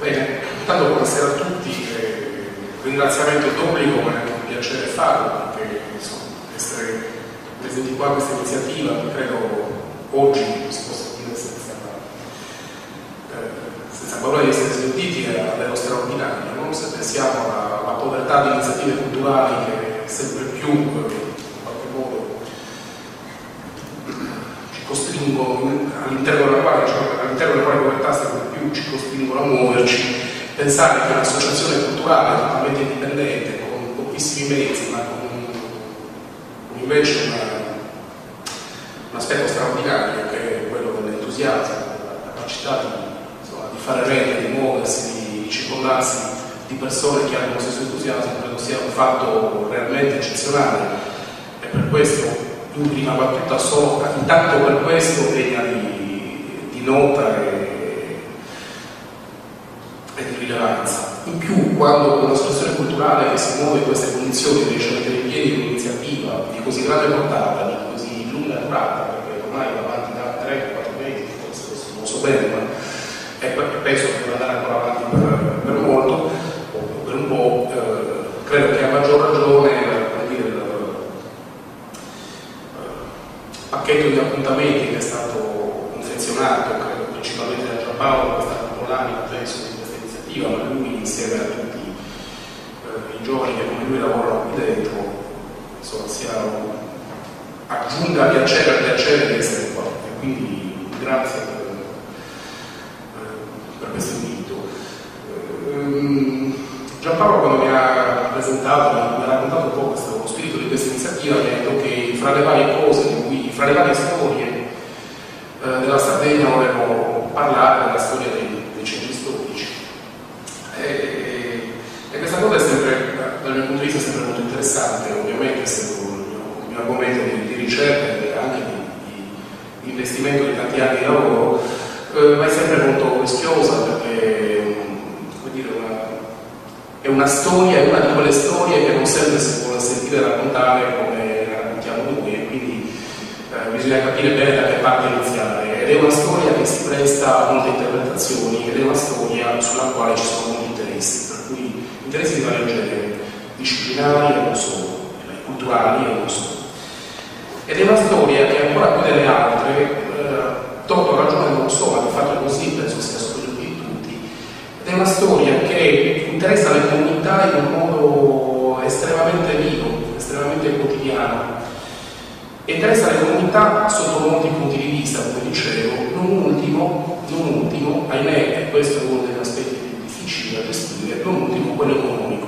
Bene, intanto buonasera a tutti, ringraziamento d'obbligo, ma è anche un piacere farlo, perché insomma, essere presenti qua a questa iniziativa, credo oggi si possa dire senza paura di essere smentiti dello straordinario, no? Se pensiamo alla povertà di iniziative culturali che sempre più in qualche modo ci costringono, all'interno della quale povertà sempre più ci costringono a muoverci, pensare che un'associazione culturale totalmente indipendente, con pochissimi mezzi, ma con invece un aspetto straordinario che è quello dell'entusiasmo, della capacità di fare rete, di muoversi, di circondarsi di persone che hanno lo stesso entusiasmo, credo sia un fatto realmente eccezionale, e per questo in prima battuta intanto per questo degna di nota e di rilevanza. In più, quando un'associazione culturale che si muove in queste condizioni riesce a mettere in piedi un'iniziativa di così grande portata, di così lunga durata, perché ormai va avanti da 3-4 mesi, forse adesso non lo so bene, ma penso che deve andare ancora avanti per molto, per un po', credo che a maggior ragione il pacchetto di appuntamenti che è stato confezionato, credo principalmente da Giampaolo, che sta dando l'anima, penso, di questa iniziativa, ma lui insieme a tutti i giovani che come lui lavorano qui dentro, insomma, aggiunga piacere al piacere di essere qua. E quindi grazie per questo invito. Giampaolo, quando mi ha presentato, mi ha raccontato un po' lo spirito di questa iniziativa, mi ha detto che fra le varie cose, fra le varie storie della Sardegna volevo parlare della storia dei centri storici. E questa cosa è sempre, dal mio punto di vista, è sempre molto interessante, ovviamente essendo il mio argomento di ricerca e anche di investimento di tanti anni di lavoro, ma è sempre molto rischiosa perché, come dire, è una storia, è una di quelle storie che non sempre si può sentire raccontare come la raccontiamo noi, e quindi bisogna capire bene da che parte iniziare. Ed è una storia che si presta a molte interpretazioni, ed è una storia sulla quale ci sono molti interessi, per cui interessi di vario genere, disciplinari e non solo, culturali e non solo. Ed è una storia che ancora più delle altre, torto ragione non lo so, ma di fatto è così, penso sia sotto gli occhi di tutti, ed è una storia che interessa le comunità in un modo estremamente vivo, estremamente quotidiano. E interessa le comunità sotto molti punti di vista, come dicevo, non ultimo, ahimè, e questo è uno degli aspetti più difficili da gestire, non ultimo quello economico.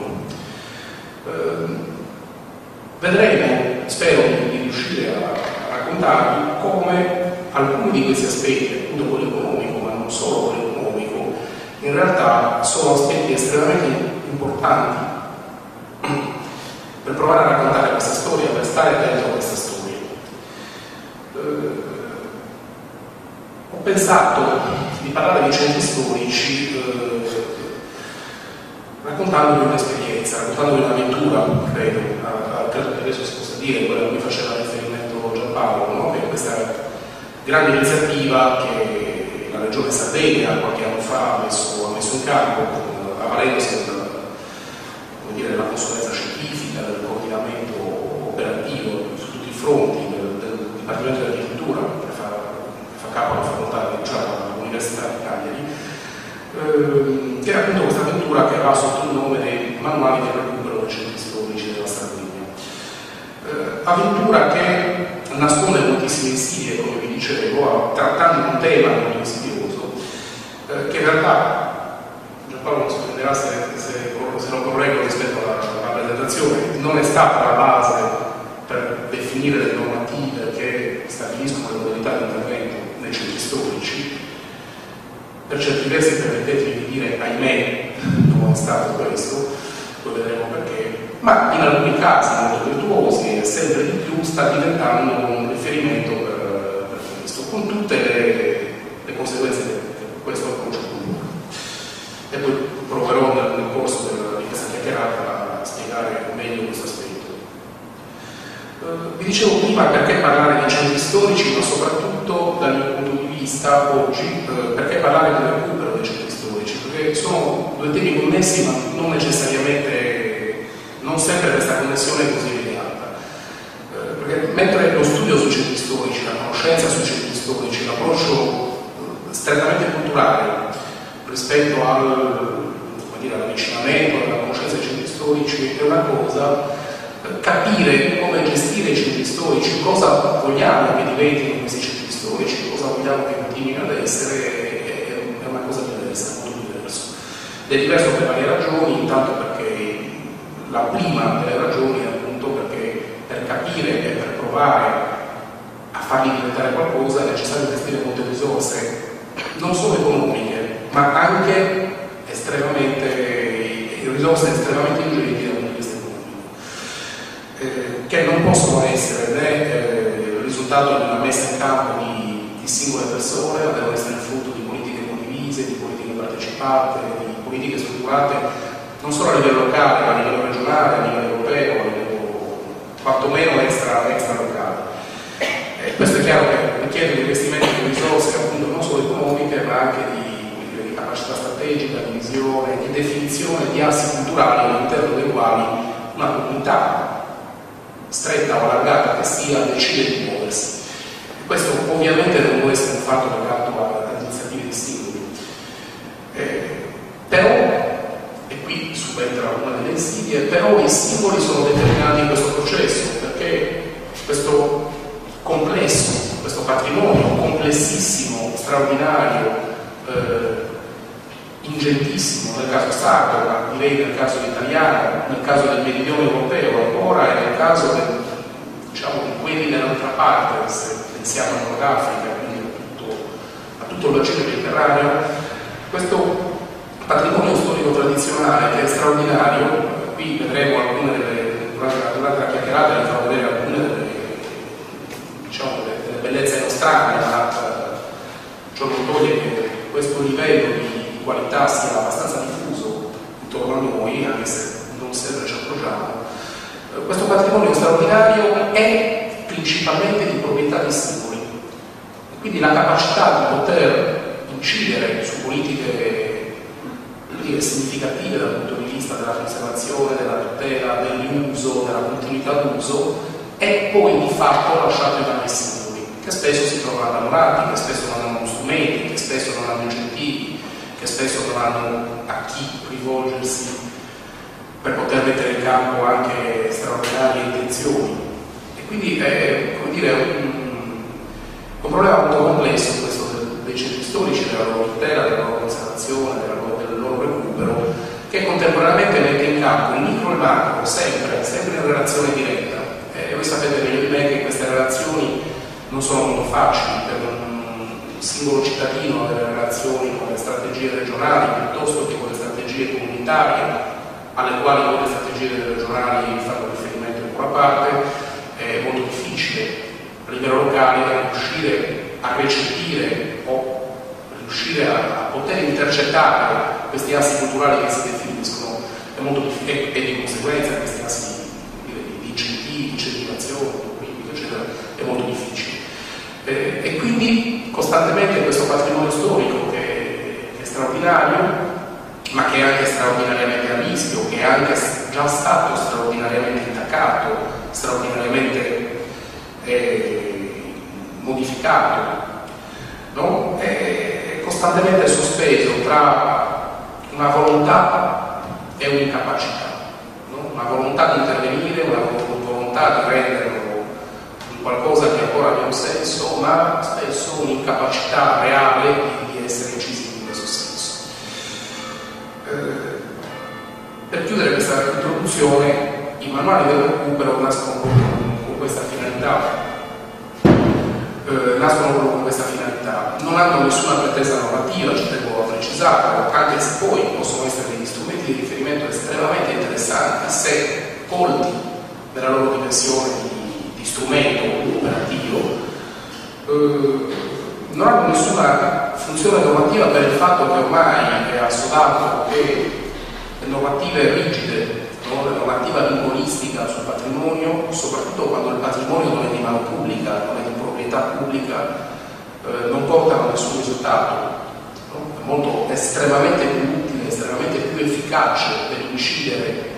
Vedremo, spero di riuscire a raccontarvi come alcuni di questi aspetti, appunto quello economico, ma non solo quello economico, in realtà sono aspetti estremamente importanti per provare a raccontare questa storia, per stare dentro questa storia. Ho pensato di parlare di centri storici raccontandovi un'esperienza, raccontandovi un'avventura, credo che adesso si possa dire, quella a cui faceva riferimento Giampaolo, no? Che è questa grande iniziativa che la Regione Sardegna qualche anno fa ha messo in campo, avvalendosi della consulenza scientifica, del coordinamento operativo su tutti i fronti del Dipartimento dell'Agricoltura, che fa capo alla facoltà all'Università di Cagliari, che è appunto questa avventura che va sotto il nome dei manuali di recupero dei centri storici della Sardegna. Avventura che nasconde moltissime insidie, come vi dicevo, trattando un tema molto insidioso, che in realtà, Giampaolo non sorprenderà se non correggo rispetto alla presentazione, non è stata la base per definire le normative che stabiliscono le modalità di intervento nei centri storici. Per certi versi permettetemi di dire, ahimè, non è stato questo, poi vedremo perché, ma in alcuni casi molto virtuosi e sempre di più sta diventando un riferimento per questo, con tutte le conseguenze che questo approccio comporta. E poi proverò nel corso di questa chiacchierata a spiegare meglio questo aspetto. Vi dicevo prima perché parlare di centri storici, ma soprattutto dal mio punto di vista oggi, perché parlare del recupero dei centri storici, perché perché sono due temi connessi, ma non necessariamente, non sempre questa connessione è così immediata. Perché mentre lo studio sui centri storici, la conoscenza sui centri storici, l'approccio strettamente culturale rispetto all'avvicinamento, alla conoscenza dei centri storici è una cosa, capire come gestire i centri storici, cosa vogliamo che diventino questi centri storici, cosa vogliamo che continuino ad essere, è una cosa diversa, molto diverso. Ed è diverso per varie ragioni, intanto perché la prima delle ragioni è appunto perché per capire e per provare a farli diventare qualcosa è necessario investire molte risorse, non solo economiche, ma anche risorse estremamente ingenti dal punto di vista economico, che non possono essere né il risultato di una messa in campo di singole persone, ma devono essere il frutto di politiche condivise, di politiche partecipate, di politiche strutturate non solo a livello locale, ma a livello regionale, a livello europeo, a livello quantomeno extra locale. Questo è chiaro che richiede un investimento di risorse appunto non solo economiche, ma anche di capacità strategica, di visione, di definizione di assi culturali all'interno dei quali una comunità stretta o allargata che sia decide di muoversi. Questo ovviamente non può essere un fatto legato a iniziative di singoli. Però, e qui subentra una delle insidie, però i singoli sono determinati in questo processo, perché questo complesso, questo patrimonio complessissimo, straordinario, ingentissimo nel caso sardo, ma direi nel caso italiano, nel caso del meridione europeo ancora, e nel caso di quelli dell'altra parte, se pensiamo al Nord Africa, quindi a tutto il bacino mediterraneo, questo patrimonio storico tradizionale che è straordinario. Qui vedremo durante la chiacchierata, vi farò vedere alcune delle bellezze nostrane, ma ciò non toglie che questo livello di qualità sia abbastanza diffuso intorno a noi, anche se non sempre ci accorgiamo. Questo patrimonio straordinario è principalmente di proprietà dei singoli, quindi la capacità di poter incidere su politiche significative dal punto di vista della conservazione, della tutela, dell'uso, della continuità d'uso è poi di fatto lasciato in mano ai singoli, che spesso si trovano abbandonati, che spesso non hanno strumenti, che spesso non hanno incentivi, che spesso non hanno a chi rivolgersi per poter mettere in campo anche straordinarie intenzioni. E quindi è, come dire, un problema molto complesso questo dei centri storici, della loro tutela, della loro conservazione, del loro recupero, che contemporaneamente mette in campo il micro e il macro, sempre in relazione diretta. Voi sapete meglio di me che queste relazioni non sono molto facili per un singolo cittadino, avere relazioni con le strategie regionali piuttosto che con le strategie comunitarie, alle quali poi le strategie regionali fanno riferimento in buona parte. È molto difficile a livello locale riuscire a recepire o riuscire a poter intercettare questi assi culturali che si definiscono, è molto difficile, e di conseguenza questi assi di incentivi, di incentivazione, eccetera, è molto difficile. E quindi costantemente questo patrimonio storico che è straordinario, ma che è anche straordinariamente a rischio, che è anche già stato straordinariamente intaccato, straordinariamente modificato, no? È costantemente sospeso tra una volontà e un'incapacità, no? Una volontà di intervenire, una volontà di renderlo qualcosa che ancora abbia un senso, ma spesso un'incapacità reale di essere incisivi in questo senso. Per chiudere questa introduzione, i manuali del recupero nascono con questa finalità. Non hanno nessuna pretesa normativa, ci tengo a precisarlo, anche se poi possono essere degli strumenti di riferimento estremamente interessanti se colti nella loro dimensione di strumento operativo. Non hanno nessuna funzione normativa per il fatto che ormai è assodato che le normative rigide, no? La normativa linguistica sul patrimonio, soprattutto quando il patrimonio non è di mano pubblica, non è di proprietà pubblica, non portano a nessun risultato, no? È estremamente più utile efficace dell'incidere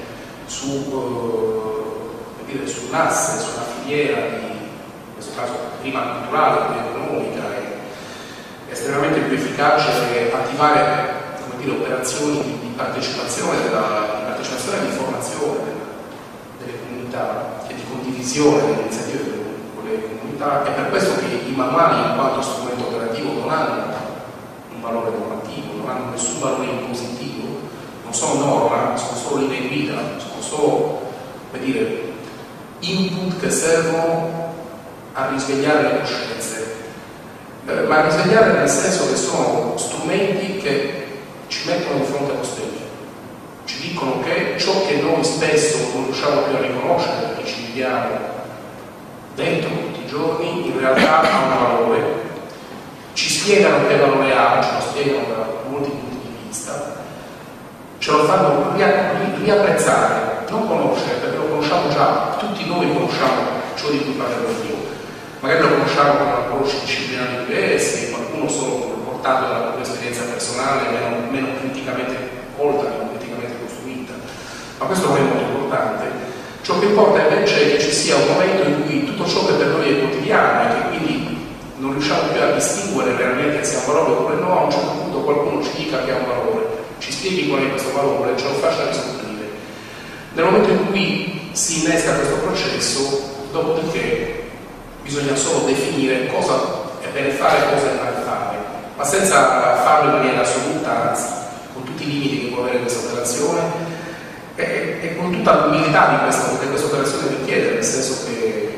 sull'asse, sulla filiera in questo caso prima culturale, poi economica, è estremamente più efficace attivare, come dire, operazioni di partecipazione e di informazione delle comunità e di condivisione delle iniziative con le comunità. È per questo che i manuali in quanto strumento operativo non hanno un valore normativo, non hanno nessun valore impositivo, non sono norma, sono solo linee guida, sono solo, come dire, input che servono a risvegliare le coscienze, ma a risvegliare nel senso che sono strumenti che ci mettono di fronte allo specchio, ci dicono che ciò che noi spesso non riusciamo più a riconoscere perché ci viviamo dentro tutti i giorni, in realtà ha un valore, ci spiegano che valore ha, ce lo spiegano da molti punti di vista, ce lo fanno riapprezzare, non conoscere, perché lo conosciamo già, tutti noi conosciamo ciò di cui parlerò io, magari lo conosciamo con approcci disciplinari diversi, qualcuno solo portato dalla propria esperienza personale, meno criticamente colta, meno criticamente costruita, ma questo non è molto importante. Ciò che importa invece è che ci sia un momento in cui tutto ciò che per noi è quotidiano e che quindi non riusciamo più a distinguere realmente se ha un valore oppure no, a un certo punto qualcuno ci dica che ha un valore, ci spieghi qual è questo valore, ce lo faccia riscoprire. Nel momento in cui si innesca questo processo, dopodiché bisogna solo definire cosa è bene fare e cosa è male fare, ma senza farlo in maniera assoluta, anzi, con tutti i limiti che può avere questa operazione e con tutta l'umiltà che questa operazione richiede, nel senso che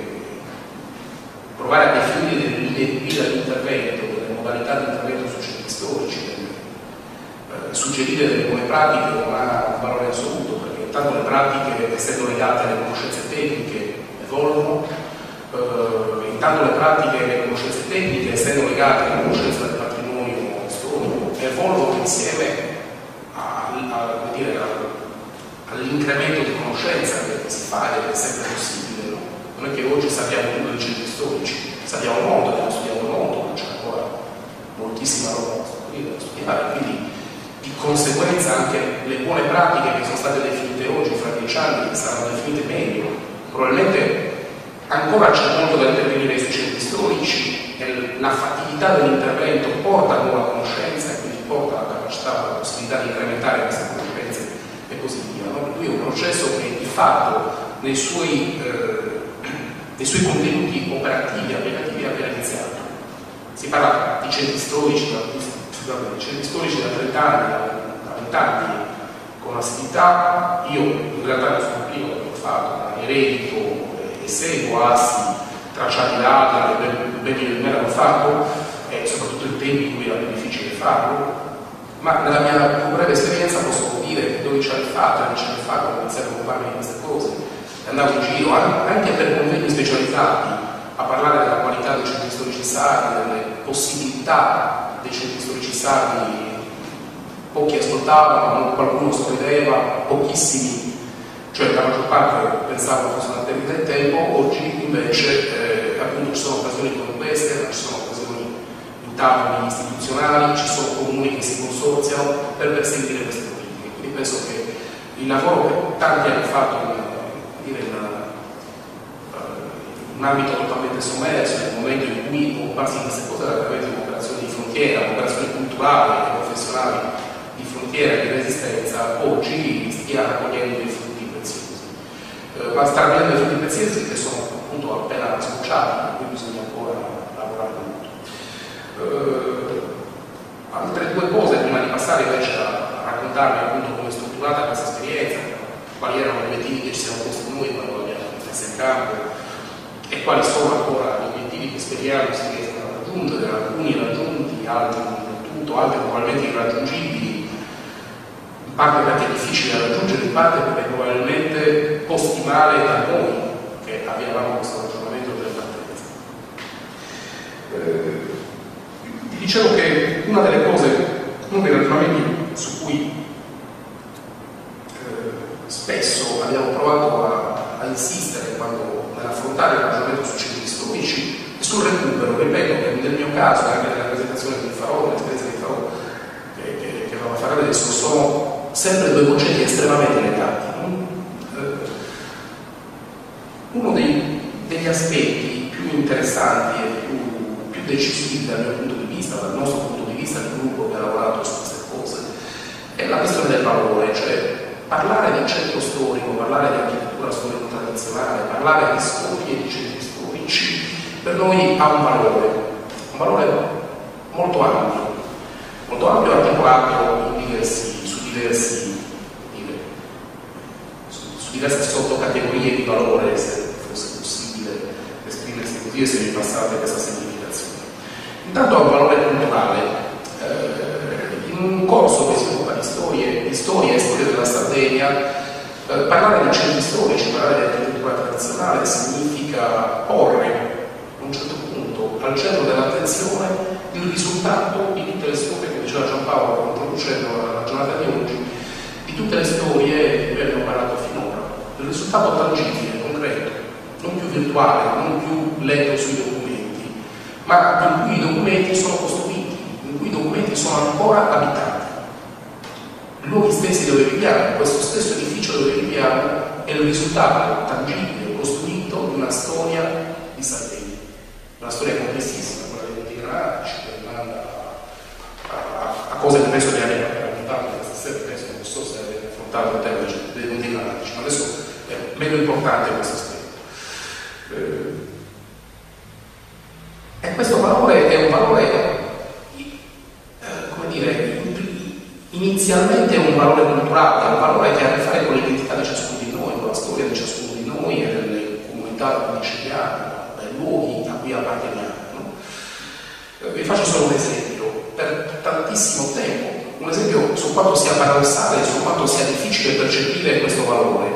provare a definire delle linee guida di intervento, delle modalità di intervento sui centri storici, suggerire delle buone pratiche non ha un valore assoluto, perché intanto le pratiche, essendo legate alle conoscenze tecniche, evolvono, intanto le pratiche e le conoscenze tecniche, essendo legate alla conoscenza del patrimonio storico, evolvono insieme all'incremento di conoscenza che si fa ed è sempre possibile. No? Non è che oggi sappiamo tutto dei centri storici, sappiamo molto, abbiamo studiato molto, ma c'è ancora moltissima roba da studiare, quindi di conseguenza anche le buone pratiche che sono state definite oggi, fra 10 anni, saranno definite meglio. Probabilmente ancora c'è molto da intervenire sui centri storici e la fattività dell'intervento porta a nuova conoscenza e quindi porta alla capacità, alla possibilità di incrementare queste conoscenze e così via. No? Per cui è un processo che di fatto nei suoi contenuti operativi, applicativi, è appena iniziato. Si parla di centri storici da 30 anni, da 20 anni, con assiduità. Io in realtà non sono primo che l'ho fatto, ma eredito e seguo assi tracciati da altri che ben di me l'hanno fatto, e soprattutto in tempi in cui era più difficile farlo. Ma nella mia più breve esperienza posso dire che 12 anni fa, 13 anni fa, quando ho iniziato a occuparmi di queste cose, andavo in giro anche per convegni specializzati a parlare della qualità dei centri storici sardi, delle possibilità dei centri storici sardi. Pochi ascoltavano, qualcuno sorrideva, pochissimi, cioè la maggior parte pensavano fosse una perdita di tempo. Oggi invece appunto ci sono occasioni come queste, ci sono occasioni in tavoli istituzionali, ci sono comuni che si consorziano per perseguire queste politiche. Quindi penso che il lavoro che tanti hanno fatto in un ambito totalmente sommerso, nel momento in cui occuparsi di queste cose era veramente un'operazione di frontiera, un'operazione culturale e professionale di frontiera, di resistenza, oggi stia raccogliendo dei frutti preziosi. Ma sta raccogliendo dei frutti preziosi che sono appunto appena sbocciati, per cui bisogna ancora lavorare molto. Altre due cose prima di passare invece a raccontarvi appunto come è strutturata questa esperienza, quali erano gli obiettivi che ci siamo posti noi quando l'abbiamo messa in campo e quali sono ancora gli obiettivi che speriamo si riescano a raggiungere, alcuni raggiunti, altri non del tutto, altri probabilmente irraggiungibili, in parte perché è difficile da raggiungere, in parte perché probabilmente posti male da noi che avevamo questo ragionamento delle partenze. Dicevo che una delle cose, uno dei ragionamenti su cui spesso abbiamo provato a insistere nell'affrontare il ragionamento sui centri storici e sul recupero, ripeto che nel mio caso, anche nella presentazione che vi farò, nell'esperienza che vi farò, che vado a fare adesso, sono sempre due concetti estremamente legati. Uno degli aspetti più interessanti e più decisivi dal mio punto di vista, dal nostro punto di vista, del gruppo che ha lavorato su queste cose, è la questione del valore, cioè parlare di centro storico, parlare di architettura storico-tradizionale, parlare di storie e di centri storici, per noi ha un valore molto ampio articolato su diverse sottocategorie di valore, se fosse possibile esprimersi così e se mi passate questa semplificazione. Intanto ha un valore culturale. In un corso che si occupa di storia e storia della Sardegna, parlare di centri storici, parlare di architettura tradizionale significa porre a un certo punto al centro dell'attenzione il risultato di tutte le storie, come diceva Giampaolo introducendo la giornata di oggi, di tutte le storie di cui abbiamo parlato finora. Il risultato tangibile, concreto, non più virtuale, non più letto sui documenti, ma in cui i documenti sono costruiti, in cui i documenti sono ancora abitati. I luoghi stessi dove viviamo, questo stesso edificio dove viviamo, è il risultato tangibile, costruito di una storia di Sardegna. Una storia complessissima, quella dei Monti Granatici, che rimanda a cose che penso che abbiamo raccontato questa sera, penso, non so se avete affrontato il tema dei Monti Granatici, ma adesso è meno importante questo aspetto. E questo valore è un valore, come dire, inizialmente è un valore culturale, è un valore che ha a che fare con l'identità di ciascuno di noi, con la storia di ciascuno di noi e delle comunità da cui ci viviamo, dai luoghi a cui apparteniamo. Vi faccio solo un esempio, per tantissimo tempo, un esempio su quanto sia paradossale, su quanto sia difficile percepire questo valore.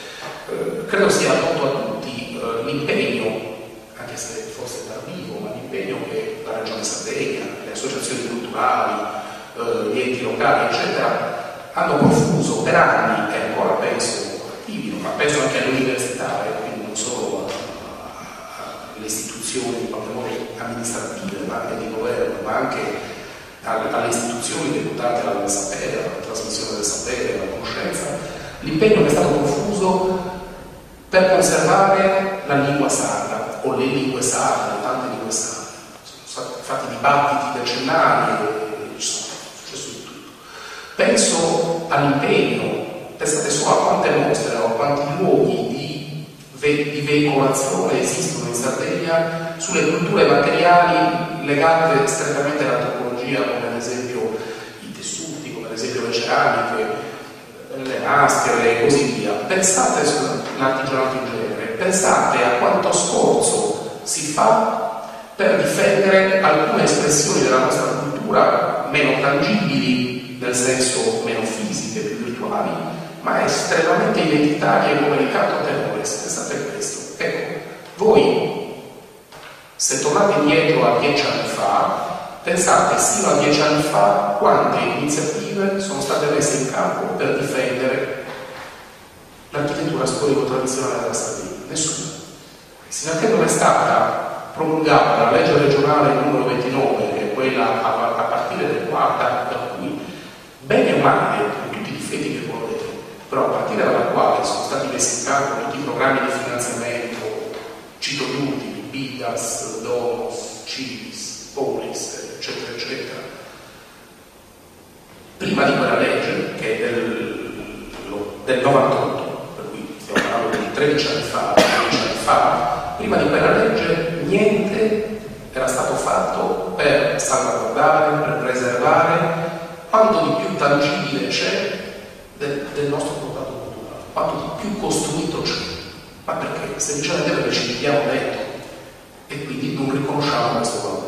Credo sia noto a tutti l'impegno, anche se forse tardivo, ma l'impegno che la Regione Sardegna, le associazioni culturali, gli enti locali, eccetera, hanno profuso per anni, e ancora penso attivi, ma penso anche all'università, quindi non solo alle istituzioni in qualche modo amministrative, ma anche di governo, ma anche alle istituzioni deputate al sapere, alla trasmissione del sapere, alla conoscenza, l'impegno che è stato profuso per conservare la lingua sarda, o le lingue sarde, tante lingue sarde. Sono stati fatti dibattiti decennali, è successo di tutto. Penso all'impegno, pensate solo a quante mostre o a quanti luoghi di veicolazione esistono in Sardegna sulle culture materiali legate strettamente all'antropologia, come ad esempio i tessuti, come ad esempio le ceramiche, le maschere e così via. Pensate all'artigianato in genere, pensate a quanto sforzo si fa per difendere alcune espressioni della nostra cultura meno tangibili, nel senso meno fisiche, più virtuali, ma estremamente identitarie come il canto tenores. Pensate a questo. Ecco, voi, se tornate indietro a 10 anni fa, pensate sino a 10 anni fa quante iniziative sono state messe in campo per difendere l'architettura storico-tradizionale della Sardegna? Nessuna. Sino a che non è stata promulgata la legge regionale numero 29, che è quella a partire del quarta, da cui, bene o male, con tutti i difetti che volete, però a partire dalla quale sono stati messi in campo tutti i programmi di finanziamento, cito gli ultimi, BIDAS, DOMOS, CIVIS, POLIS, eccetera, eccetera. Prima di quella legge, che è del 98, per cui stiamo parlando di 13 anni fa, prima di quella legge niente era stato fatto per salvaguardare, per preservare quanto di più tangibile c'è del nostro portato culturale, quanto di più costruito c'è. Ma perché? Semplicemente perché ci viviamo dentro e quindi non riconosciamo questo valore.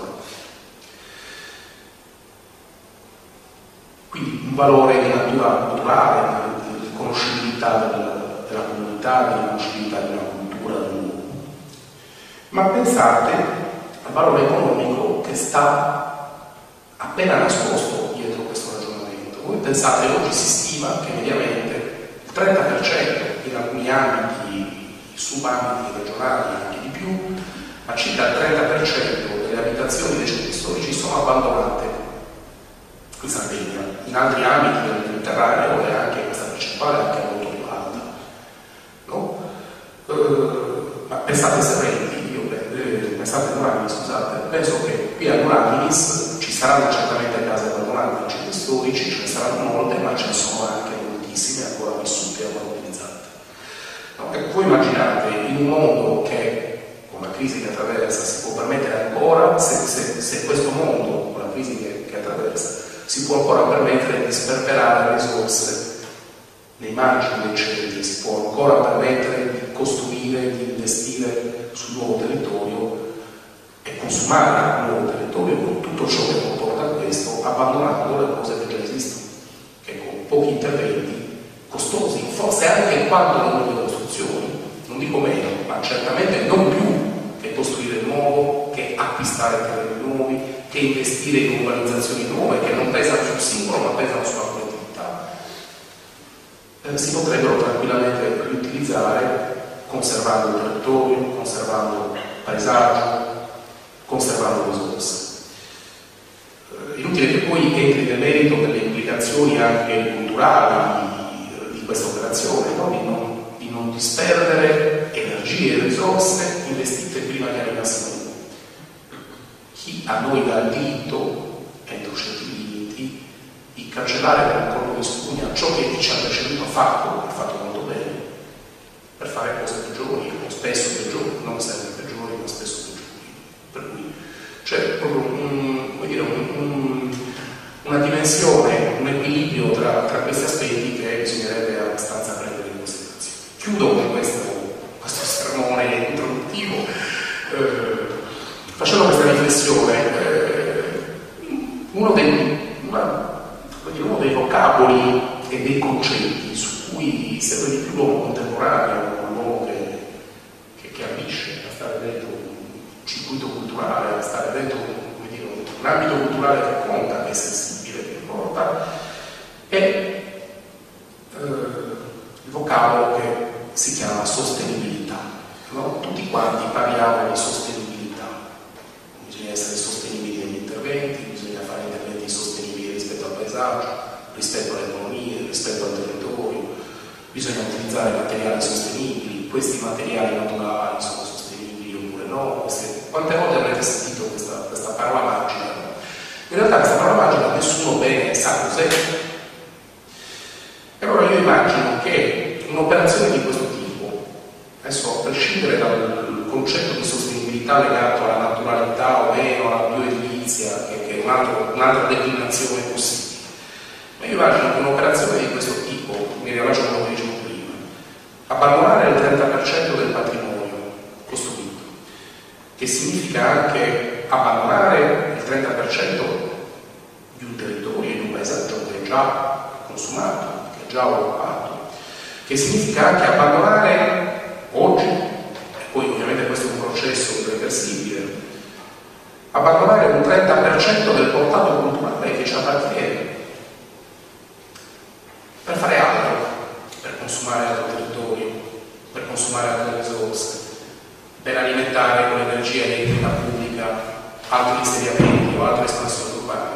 Quindi un valore di natura culturale, di conoscibilità della comunità, di conoscibilità della cultura dell'uomo. Ma pensate al valore economico che sta appena nascosto dietro questo ragionamento. Voi pensate, oggi si stima che mediamente il 30% in alcuni ambiti, subambiti regionali, anche di più, ma circa il 30% delle abitazioni dei centri storici sono abbandonate. in Sardegna. In altri ambiti del Mediterraneo è anche questa percentuale anche molto più alta, no? Ma pensate sereni, pensate domani, scusate, penso che qui a Nulandinis ci saranno certamente case abbandonate in centri storici, ce ne saranno molte, ma ce ne sono anche moltissime ancora vissute e ancora utilizzate. No? E voi immaginate in un mondo che con la crisi che attraversa si può permettere ancora, se questo mondo con la crisi che attraversa si può ancora permettere di sperperare risorse nei margini del centro, si può ancora permettere di costruire, di investire sul nuovo territorio e consumare il nuovo territorio con tutto ciò che comporta questo, abbandonando le cose che già esistono, che con pochi interventi costosi, forse anche quanto le nuove costruzioni, non dico meno, ma certamente non più che costruire nuovo, che acquistare terreni nuovi, che investire in urbanizzazioni nuove che non pesano sul singolo ma pesano sulla collettività. Si potrebbero tranquillamente riutilizzare conservando il territorio, conservando il paesaggio, conservando risorse. Inutile che poi entri nel merito delle implicazioni anche culturali di questa operazione, no? di non disperdere energie e risorse investite prima che arrivassero noi. Chi a noi dà il diritto, entro certi limiti, di cancellare con un colpo di spugna ciò che chi ci ha preceduto ha fatto molto bene, per fare cose peggiori, o spesso peggiori, non sempre peggiori, ma spesso peggiori. Per cui c'è proprio una dimensione, un equilibrio tra questi aspetti che bisognerebbe abbastanza prendere in considerazione. Chiudo con questo sermone introduttivo facendo questa riflessione. Uno dei vocaboli e dei concetti su cui sempre di più l'uomo contemporaneo, l'uomo che ambisce a stare dentro un circuito culturale, a stare dentro un ambito culturale che conta, che è sensibile, che importa, è il vocabolo che si chiama sostenibilità. No? Tutti quanti parliamo di sostenibilità, bisogna essere sostenibili negli interventi, bisogna fare interventi sostenibili rispetto al paesaggio, rispetto all'economia, rispetto al territorio, bisogna utilizzare materiali sostenibili, questi materiali naturali sono sostenibili oppure no. Quante volte avrete sentito questa parola magica? In realtà questa parola magica nessuno bene sa cos'è. E allora io immagino che un'operazione di questo tipo, adesso a prescindere dal concetto di sostenibilità legato alla naturalità o meno, alla bioedilizia, che è un'altra declinazione possibile, ma io immagino che un'operazione di questo tipo, mi riallaccio a quello che dicevo prima, abbandonare il 30% del patrimonio costruito, che significa anche abbandonare il 30% di un territorio, di un paesaggio che è già consumato, che è già occupato, che significa anche abbandonare oggi, e poi ovviamente questo è un processo irreversibile, abbandonare un 30% del portato culturale che ci appartiene per fare altro, per consumare altro territorio, per consumare altre risorse, per alimentare con energia elettrica pubblica altri insediamenti o altre espansioni urbane.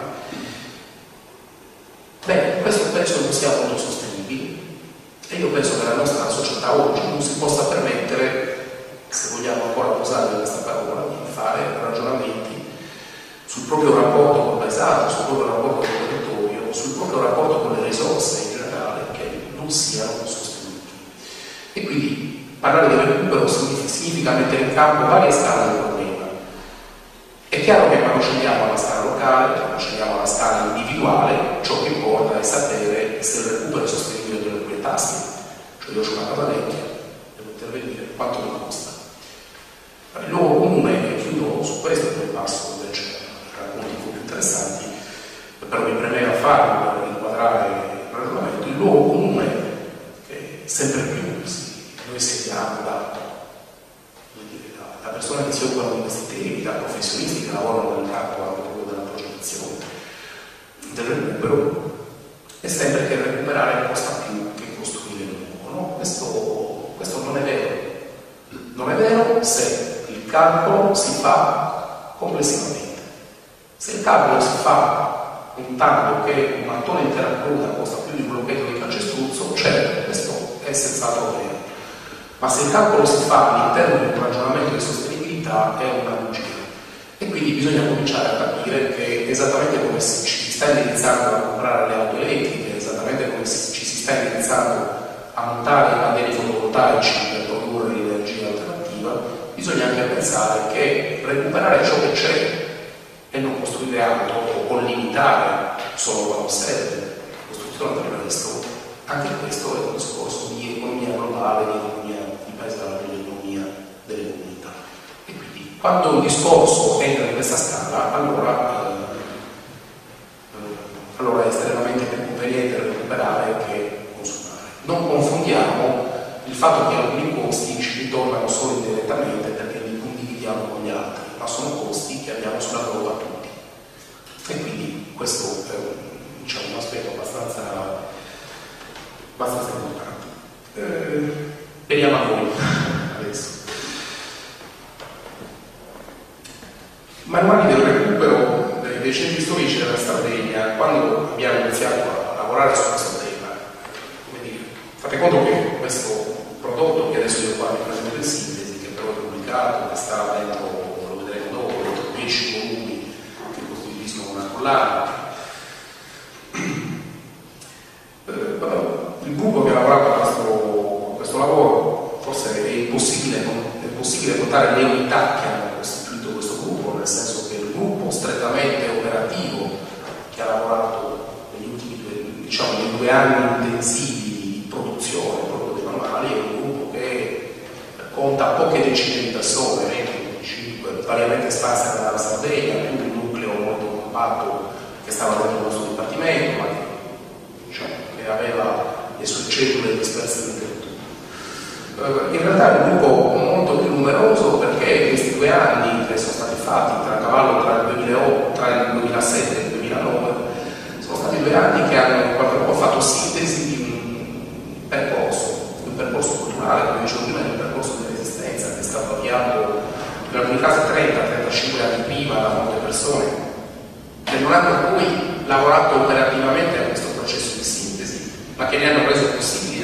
Beh, questo penso non sia molto sostenibile e io penso che la nostra società oggi non si possa permettere, se vogliamo ancora usare questa parola, di fare ragionamenti sul proprio rapporto col paesaggio, sul proprio rapporto con il territorio, sul proprio rapporto con le risorse in generale, che non siano sostenibili. E quindi parlare di recupero significa mettere in campo varie scale del problema. È chiaro che quando scendiamo alla scala locale, quando scendiamo alla scala individuale, ciò che importa è sapere se il recupero è sostenibile delle proprie tasche. Cioè io ho una casa vecchia, devo intervenire, quanto mi costa. Il luogo comune, e chiudo su questo e poi passo invece a racconti un po' più interessanti, però mi premeva farlo per inquadrare il ragionamento. Il luogo comune che sempre più noi sentiamo da persone che si occupano di questi temi, da professionisti che lavorano nel campo anche proprio della progettazione del recupero, è sempre che recuperare costa più che costruire nuovo, no? Questo non è vero. Non è vero se il calcolo si fa complessivamente. Se il calcolo si fa puntando che un mattone intera cruda costa più di un blocchetto di calcestruzzo, certo, questo è senz'altro vero. Ma se il calcolo si fa all'interno di un ragionamento di sostenibilità è una bugia. E quindi bisogna cominciare a capire che esattamente come ci si sta indirizzando a comprare le auto elettriche, esattamente come ci si sta indirizzando a montare i pannelli fotovoltaici per produrre l'energia alternativa, bisogna anche pensare che recuperare ciò che c'è e non costruire altro o limitare solo quando serve la costruzione del resto, anche questo è un discorso di economia globale, di economia di paesaggio, di economia delle comunità. E quindi quando un discorso entra in questa scala, allora è estremamente più conveniente recuperare che consumare. Non confondiamo il fatto che alcuni costi ci ritornano solo indirettamente perché li condividiamo con gli altri, ma sono costi che abbiamo sulla prova tutti. E quindi questo è un aspetto abbastanza importante. Veniamo a voi adesso. Manuali del recupero dei centri storici della Sardegna. Quando abbiamo iniziato a lavorare su questo tema, come dire, fate conto che questo prodotto che adesso io qua vi presento in sintesi, che però è pubblicato, che sta dentro, lo vedremo dopo, dentro 10 volumi che costituiscono una collana. Il gruppo che ha lavorato a questo lavoro, forse è impossibile contare le unità che hanno costituito questo gruppo, nel senso che il gruppo strettamente operativo che ha lavorato negli ultimi nei 2 anni intensivi di produzione proprio dei manuali è un gruppo che conta poche decine di persone, 20-25, variamente sparse nella Sardegna, più un nucleo molto compatto che stava dentro il nostro dipartimento, ma che aveva le sue cellule disperse dentro tutto. In realtà è un gruppo molto più numeroso perché questi 2 anni che sono stati fatti tra cavallo tra il 2007 e il 2009 sono stati 2 anni che hanno in qualche modo fatto sintesi di un percorso culturale, come dicevo prima, di un percorso di resistenza che è stato avviato in alcuni casi 30-35 anni prima da molte persone che non hanno poi lavorato operativamente a questo processo di sintesi, ma che l'hanno reso possibile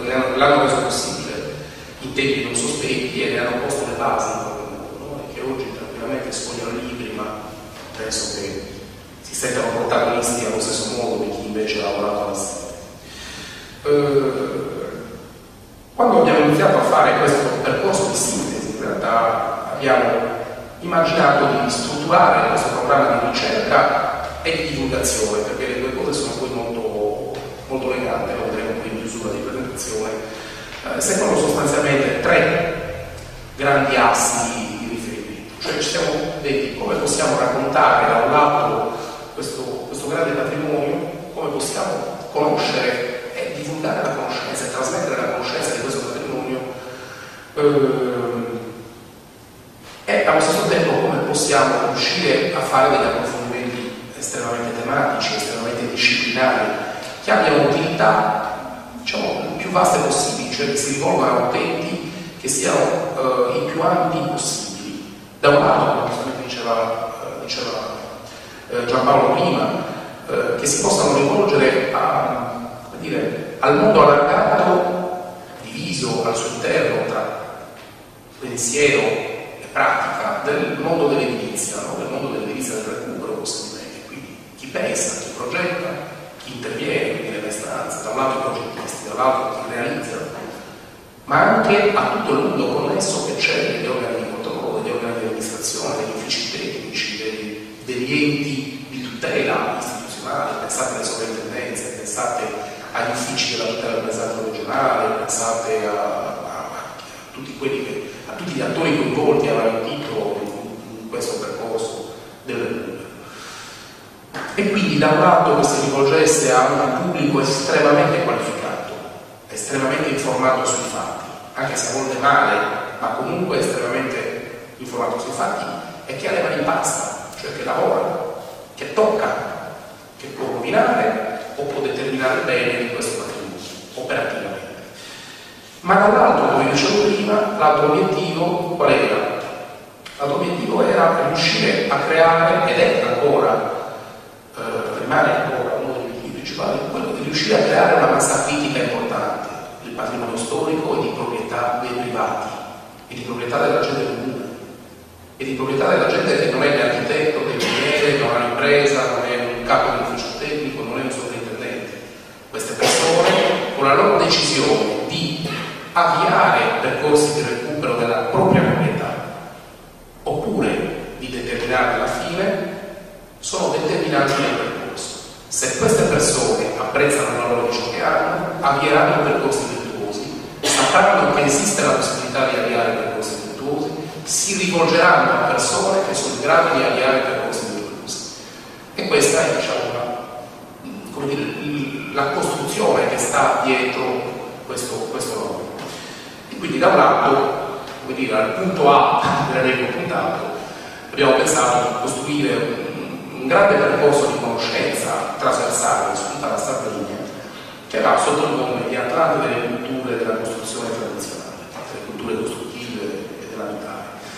in tempi non sospetti e ne hanno posto le basi in qualche modo, che oggi tranquillamente sfogliano libri, ma penso che si sentano protagonisti allo stesso modo di chi invece ha lavorato alla storia. Quando abbiamo iniziato a fare questo percorso di sintesi, in realtà abbiamo immaginato di strutturare questo programma di ricerca e di divulgazione, perché le 2 cose sono poi molto legate, lo vedremo poi in chiusura di presentazione, secondo sostanzialmente 3 grandi assi di riferimento. Cioè ci siamo detti come possiamo raccontare da un lato questo grande patrimonio, come possiamo conoscere e divulgare la conoscenza e trasmettere la conoscenza di questo patrimonio e allo stesso tempo come possiamo riuscire a fare degli approfondimenti estremamente tematici, estremamente disciplinari, che abbiano utilità il più vaste possibili, cioè che si rivolgano a utenti che siano i più ampi possibili. Da un lato, come giustamente diceva Giampaolo prima, che si possano rivolgere al mondo allargato, diviso al suo interno tra pensiero e pratica del mondo dell'edilizia, del mondo dell'edilizia del recupero possibilmente. Quindi chi pensa, chi progetta, chi interviene, quindi nelle stanze, da un lato i progettisti, dall'altro chi realizza, ma anche a tutto il mondo connesso che c'è degli organi di controllo, degli organi di amministrazione, degli uffici tecnici, degli enti di tutela istituzionali, pensate alle sovrintendenze, pensate agli uffici della tutela del paesaggio regionale, pensate a tutti gli attori coinvolti a vario titolo in questo percorso del recupero. E quindi da un lato che si rivolgesse a un pubblico estremamente qualificato, estremamente informato sui fatti, anche se a volte male, ma comunque estremamente informato sui fatti, e che ha le mani in pasta, cioè che lavora, che tocca, che può rovinare o può determinare il bene di questo patrimonio operativamente. Ma dall'altro, come dicevo prima, l'altro obiettivo qual era? L'altro obiettivo era riuscire a creare, ed è ancora rimane ancora uno degli obiettivi principali, quello di riuscire a creare una massa critica importante del patrimonio storico e di proprietà dei privati, e di proprietà della gente comune, e di proprietà della gente che non è l'architetto, l'ingegnere, non ha un'impresa, non è un capo di un ufficio tecnico, non è un sovrintendente. Queste persone, con la loro decisione di avviare percorsi di recupero della propria proprietà, oppure di determinare la fine, sono determinanti nel percorso. Se queste persone apprezzano il valore di ciò che hanno, avvieranno percorsi virtuosi, sapranno che esiste la possibilità di avviare percorsi virtuosi, si rivolgeranno a persone che sono in grado di avviare percorsi virtuosi. E questa è, diciamo, come dire, la costruzione che sta dietro questo lavoro. E quindi da un lato, come dire, al punto A dell'elenco puntato, abbiamo pensato di costruire un grande percorso di conoscenza trasversale su tutta la Sardegna, che va sotto il nome di Atlante delle culture della costruzione tradizionale, delle culture costruttive e dell'abitare.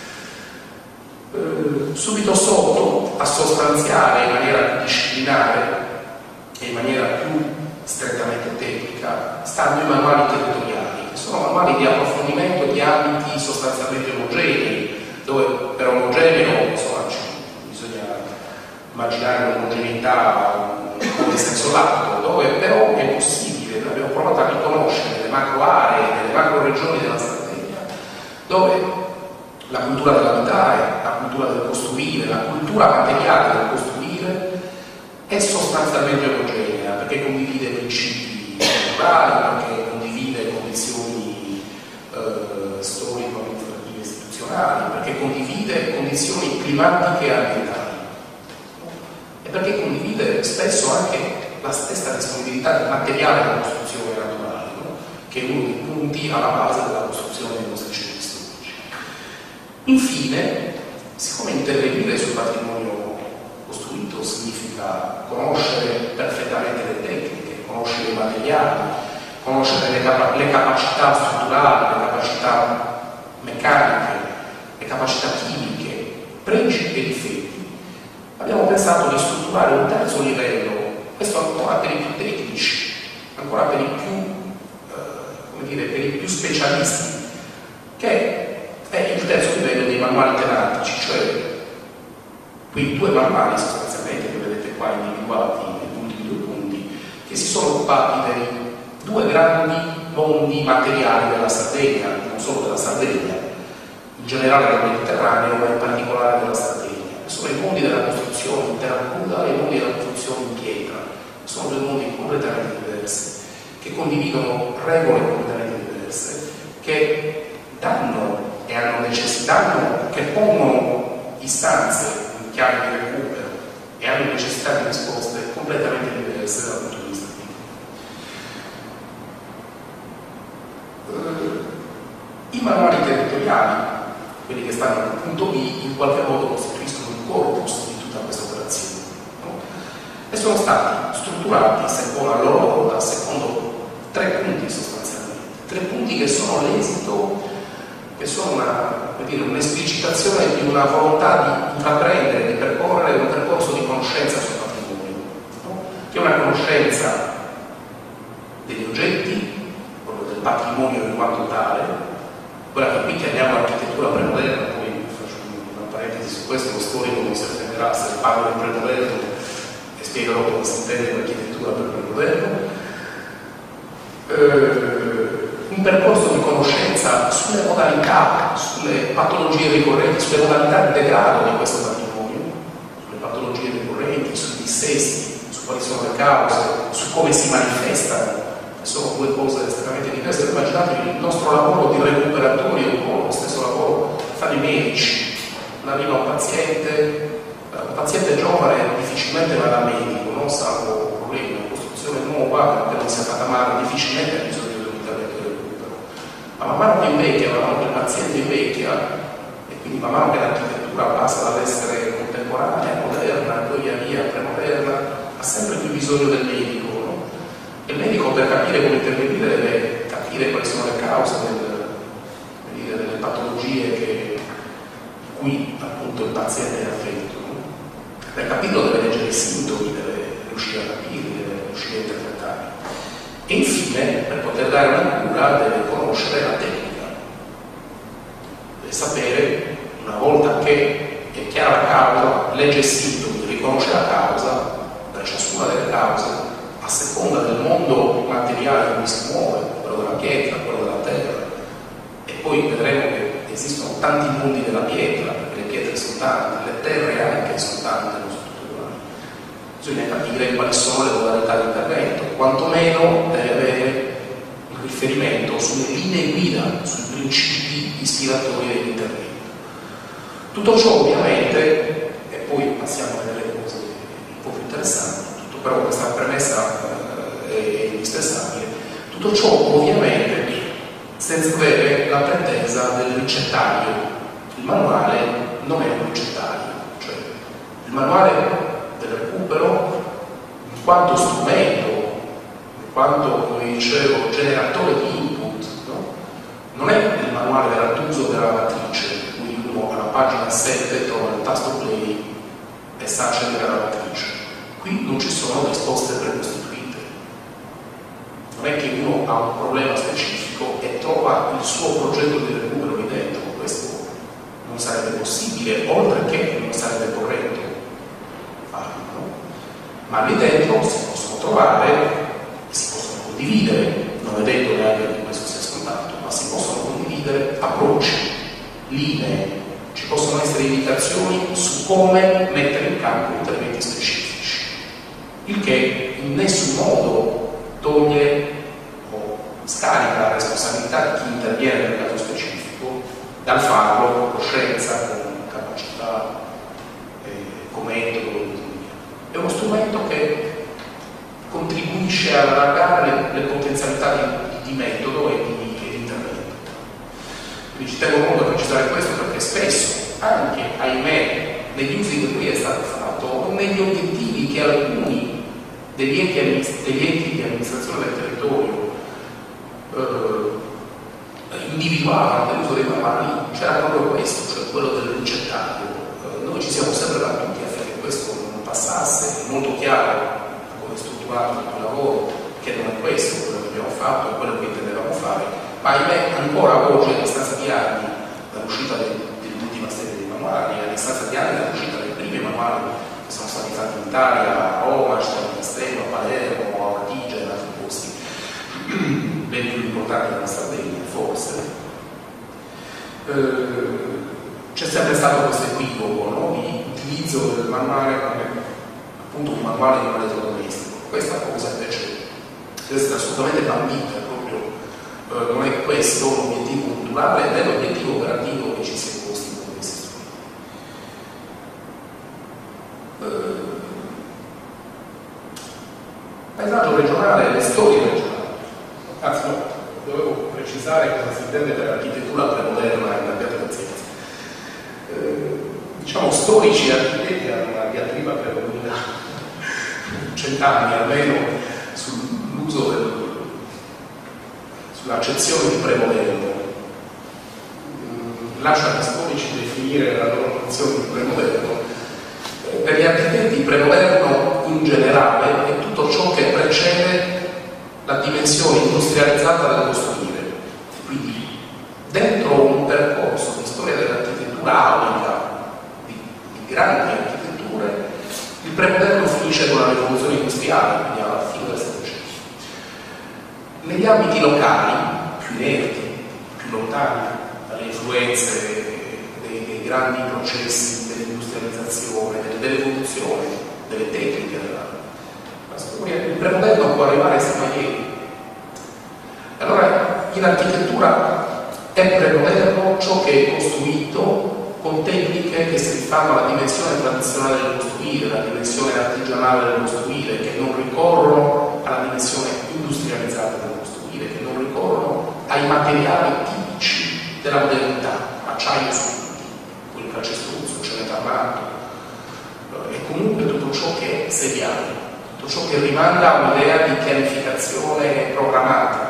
Subito sotto, a sostanziare in maniera più disciplinare e in maniera più strettamente tecnica, stanno i manuali territoriali, che sono manuali di approfondimento di ambiti sostanzialmente omogenei, dove per omogeneo, insomma, bisogna immaginare un'omogeneità nel senso lato, dove però è possibile, noi abbiamo provato a riconoscere le macro aree, le macro regioni della Sardegna, dove la cultura dell'abitare, la cultura del costruire, la cultura materiale del costruire è sostanzialmente omogenea, perché condivide principi naturali, perché condivide condizioni storico-amministrative istituzionali, perché condivide condizioni climatiche e ambientali, e perché condivide spesso anche la stessa disponibilità di materiale della costruzione naturale, no? Che è uno dei punti alla base della costruzione dei nostri centri storici. Infine, siccome intervenire sul patrimonio costruito significa conoscere perfettamente le tecniche, conoscere i materiali, conoscere le capacità strutturali, le capacità meccaniche, le capacità chimiche, pregi e difetti, abbiamo pensato di strutturare un terzo livello, questo ancora per i più tecnici, ancora per i più, come dire, per i più specialisti, che è il terzo livello dei manuali tematici, cioè quei due manuali sostanzialmente che vedete qua individuati negli ultimi due punti, che si sono occupati dei due grandi mondi materiali della Sardegna, non solo della Sardegna, in generale del Mediterraneo, ma in particolare della Sardegna. Sono i mondi della costruzione in terra cruda e i mondi della costruzione in pietra. Sono due mondi completamente diversi, che condividono regole completamente diverse, che danno e hanno necessità, che pongono istanze in chiave di recupero e hanno necessità di risposte completamente diverse dal punto di vista tecnico. I manuali territoriali, quelli che stanno al punto B, in qualche modo costituiscono il corpus di tutta questa operazione, no? E sono stati strutturati a loro volta secondo tre punti sostanzialmente, tre punti che sono l'esito, che sono un'esplicitazione di una volontà di intraprendere, di percorrere un percorso di conoscenza sul patrimonio, no? Che è una conoscenza degli oggetti, proprio del patrimonio in quanto tale, quella che qui chiamiamo architettura premoderna. Poi faccio una parentesi su questo, lo storico non si offenderà se parlo di premoderno e spiegherò cosa si intende con l'architettura per premoderno. Un percorso di conoscenza sulle modalità, sulle patologie ricorrenti, sulle modalità di degrado di questo patrimonio, sulle patologie ricorrenti, sui dissesti, su quali sono le cause, su come si manifestano. Sono due cose estremamente diverse. Immaginatevi il nostro lavoro di recuperatori è un po' lo stesso lavoro che fanno i medici. Arriva un paziente giovane difficilmente va da medico, non salvo problemi, una costruzione nuova che non sia fatta male, difficilmente ha bisogno di un intervento di recupero. Ma man mano che invecchia, man mano che il paziente invecchia, e quindi man mano che l'architettura passa dall'essere contemporanea, moderna, poi via via premoderna, ha sempre più bisogno del medico. Il medico, per capire come intervenire, deve capire quali sono le cause delle patologie di cui appunto il paziente è affetto. Per capirlo deve leggere i sintomi, deve riuscire dare una cura deve conoscere la tecnica, deve sapere, una volta che è chiara la causa, legge i sintomi, riconosce la causa, per ciascuna delle cause, a seconda del mondo materiale in cui si muove, quello della pietra, quello della terra, e poi vedremo che esistono tanti mondi della pietra, perché le pietre sono tante, le terre anche sono tante nello strutturale. Bisogna capire quali sono le modalità di intervento, quantomeno deve avere un riferimento sulle linee guida, sui principi ispiratori dell'intervento. Tutto ciò ovviamente, e poi passiamo a vedere cose un po' più interessanti, però questa premessa è indispensabile, tutto ciò ovviamente senza avere la pretesa del ricettario. Il manuale non è un ricettario, cioè il manuale del recupero in quanto strumento, in quanto, come dicevo, generatore di input, no? Non è il manuale dell'uso della lavatrice, in cui uno alla pagina 7 trova il tasto play e sa accendere la lavatrice. Qui non ci sono risposte precostituite. Non è che uno ha un problema specifico e trova il suo progetto di recupero lì dentro. Questo non sarebbe possibile, oltre che non sarebbe corretto farlo, no? Ma lì dentro si possono trovare e si possono condividere, non è detto neanche che questo sia scontato, ma si possono condividere approcci, linee, ci possono essere indicazioni su come mettere in campo interventi specifici, il che in nessun modo toglie o scarica la responsabilità di chi interviene nel caso specifico dal farlo con coscienza, con capacità, con metodo. È uno strumento che contribuisce ad allargare le potenzialità di metodo e di intervento. Quindi ci tengo molto a precisare questo, perché spesso, anche ahimè, negli usi che qui è stato fatto, o negli obiettivi che alcuni degli enti di amministrazione del territorio individuavano nell'uso dei manuali, c'era proprio questo, cioè quello del ricettario. Noi ci siamo sempre battuti affinché questo non passasse, è molto chiaro come è strutturato il lavoro che non è questo quello che abbiamo fatto e quello che intendevamo fare, ma ahimè ancora oggi, a distanza di anni dall'uscita dell'ultima serie di manuali, a distanza di anni dall'uscita dei primi manuali che sono stati fatti in Italia, a Roma, a Castello, a Palermo, a Ortigia e in altri posti ben più importanti della Sardegna, forse. C'è sempre stato questo equivoco, no? Di utilizzo del manuale come appunto un manuale di un elettrodomestico. Questa cosa invece deve essere assolutamente bandita, proprio non è questo l'obiettivo culturale ed è l'obiettivo operativo che ci si è posti con questi strumenti. Paesaggio regionale e le storie regionali. Anzi no, dovevo precisare cosa si intende per architettura premoderna in abbiate pazienza. Diciamo, storici e architetti hanno una diatriba per 100 anni almeno sull'uso sull'accezione di premoderno. Lascia agli storici definire la loro nozione di premoderno. Per gli architetti premoderno in generale è tutto ciò che precede la dimensione industrializzata del costruire. Quindi dentro un percorso di storia dell'architettura aulica, di grandi architetture, il premoderno finisce con la rivoluzione industriale, quindi alla fine del Settecento. Negli ambiti locali, più inerti, più lontani dalle influenze dei grandi processi dell'industrializzazione, dell'evoluzione, delle tecniche della storia, il premoderno può arrivare sino a ieri. Allora, in architettura è premoderno ciò che è costruito con tecniche che si rifanno alla dimensione tradizionale del costruire, alla dimensione artigianale del costruire, che non ricorrono alla dimensione industrializzata del costruire, che non ricorrono ai materiali tipici della modernità, acciaio su tutti, quel calcestruzzo, cemento armato, e comunque tutto ciò che è seriale, tutto ciò che rimanda a un'idea di pianificazione programmata.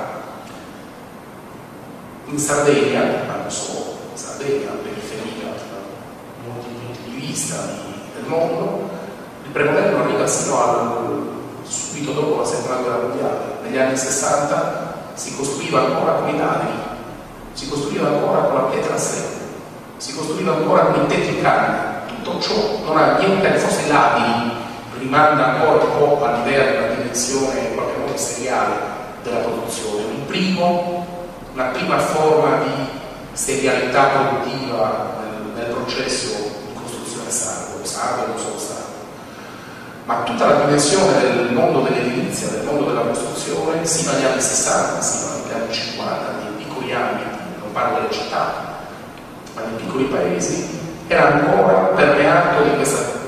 In Sardegna, ma non solo, in Sardegna, la periferia, da molti punti di vista del mondo, il premoderno arriva sino subito dopo la seconda guerra mondiale. Negli anni 60 si costruiva ancora con i ladri, si costruiva ancora con la pietra a secco, si costruiva ancora con i tetti caldi. Tutto ciò non ha niente, forse i labili rimanda ancora un po' all'idea di una dimensione in qualche modo seriale della produzione, una prima forma di serialità produttiva nel processo di costruzione sardo e non solo sardo. Ma tutta la dimensione del mondo dell'edilizia, del mondo della costruzione, sino agli anni 60, sino agli anni 50, nei piccoli ambiti, non parlo delle città, ma nei piccoli paesi, era ancora permeato di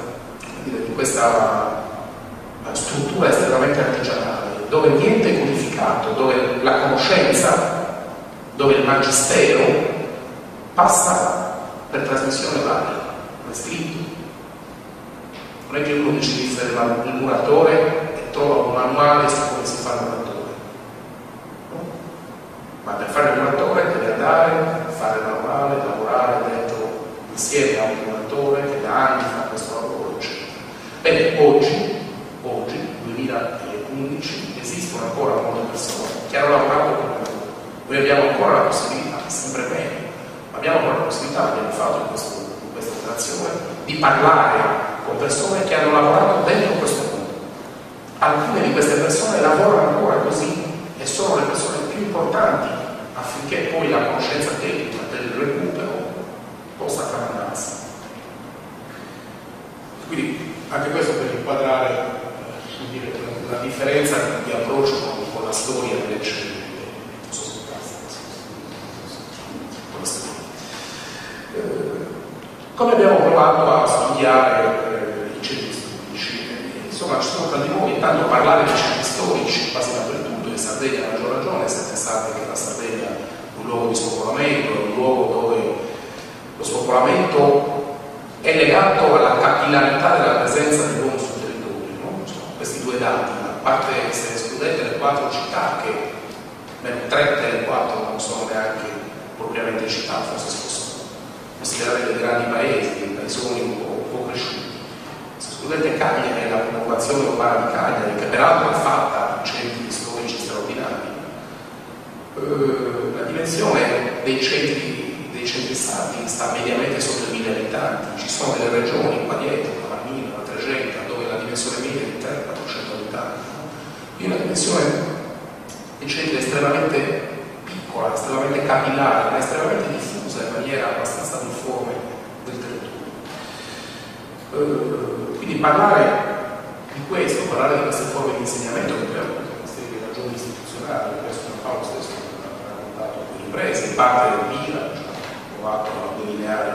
questa struttura estremamente artigianale, dove niente è codificato, dove la conoscenza, dove il magistero passa per trasmissione orale, è scritto. Non è che uno decide di fare il muratore e trova un manuale su come si fa il muratore, no? Ma per fare il muratore deve andare, fare il manuale, lavorare dentro insieme a un muratore che da anni fa questo lavoro, eccetera. Bene, oggi, 2011, esistono ancora molte persone che hanno lavorato con noi. Noi abbiamo ancora la possibilità, sempre bene, abbiamo ancora la possibilità, l'abbiamo fatto in questa operazione, di parlare con persone che hanno lavorato dentro questo mondo. Alcune di queste persone lavorano ancora così e sono le persone più importanti affinché poi la conoscenza tecnica del recupero possa tramandarsi. Quindi anche questo per inquadrare la differenza di approccio con la storia delle eccellenze. Come abbiamo provato a studiare i centri storici? Insomma, ci sono tra di noi, intanto parlare di centri storici quasi dappertutto, in Sardegna a maggior ragione, se pensate che la Sardegna è un luogo di spopolamento, è un luogo dove lo spopolamento è legato alla capillarità della presenza dell'uomo sul territorio, no? Questi due dati, a parte se escludete le 4 città che, 3 delle 4 non sono neanche propriamente città, forse si possono considerare dei grandi paesi, dei paesoni un po' cresciuti. Se escludete Cagliari e la popolazione urbana di Cagliari, che peraltro è fatta di centri storici straordinari, la dimensione dei centri sardi sta mediamente sotto i 1000 abitanti. Ci sono delle regioni, qua dietro, la Marmina, la Tregenta, dove la dimensione media è di 300-400 abitanti. Quindi una dimensione dei centri estremamente piccola, estremamente capillare, ma estremamente diffusa in maniera abbastanza uniforme del territorio. Quindi parlare di queste forme di insegnamento, che per queste ragioni istituzionali, questo Paolo stesso ha raccontato più riprese, in parte del Mira, ho provato a delineare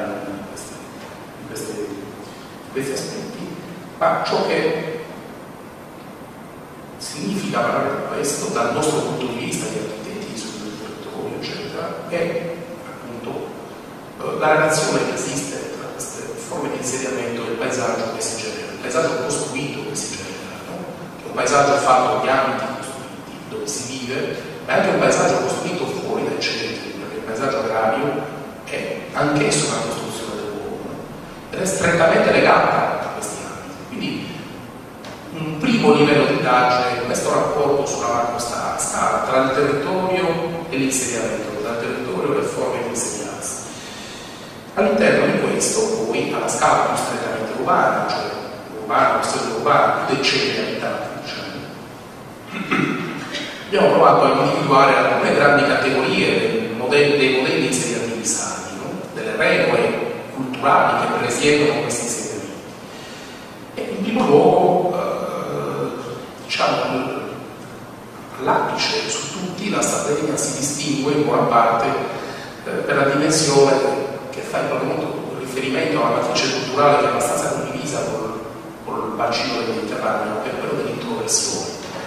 questi aspetti, ma ciò che significa parlare di questo dal nostro punto di vista di architetti sul territorio, eccetera, è appunto la relazione che esiste tra queste forme di insediamento e il paesaggio che si genera, il paesaggio costruito che si genera, no? Che è un paesaggio fatto di ambiti costruiti dove si vive, ma è anche un paesaggio costruito fuori dai centri, perché il paesaggio agrario è anch'esso una costruzione dell'uomo, no? Ed è strettamente legato a questi ambiti. Quindi un primo livello di indagine è questo rapporto sulla macro scala tra il territorio e l'insediamento, tra il territorio e le forme di insediarsi. All'interno di questo, poi, alla scala più strettamente urbana, cioè urbana, pseudo-urbana, più dei centri abitati, diciamo, abbiamo provato a individuare alcune grandi categorie dei modelli insediativi sardi, no? Delle regole culturali che presiedono questi insediamenti. E in primo luogo, diciamo, all'apice su tutti, la Sardegna si distingue in buona parte per la dimensione che fa in qualche modo riferimento a una matrice culturale che è abbastanza condivisa col bacino del Mediterraneo, che è quello dell'introversione,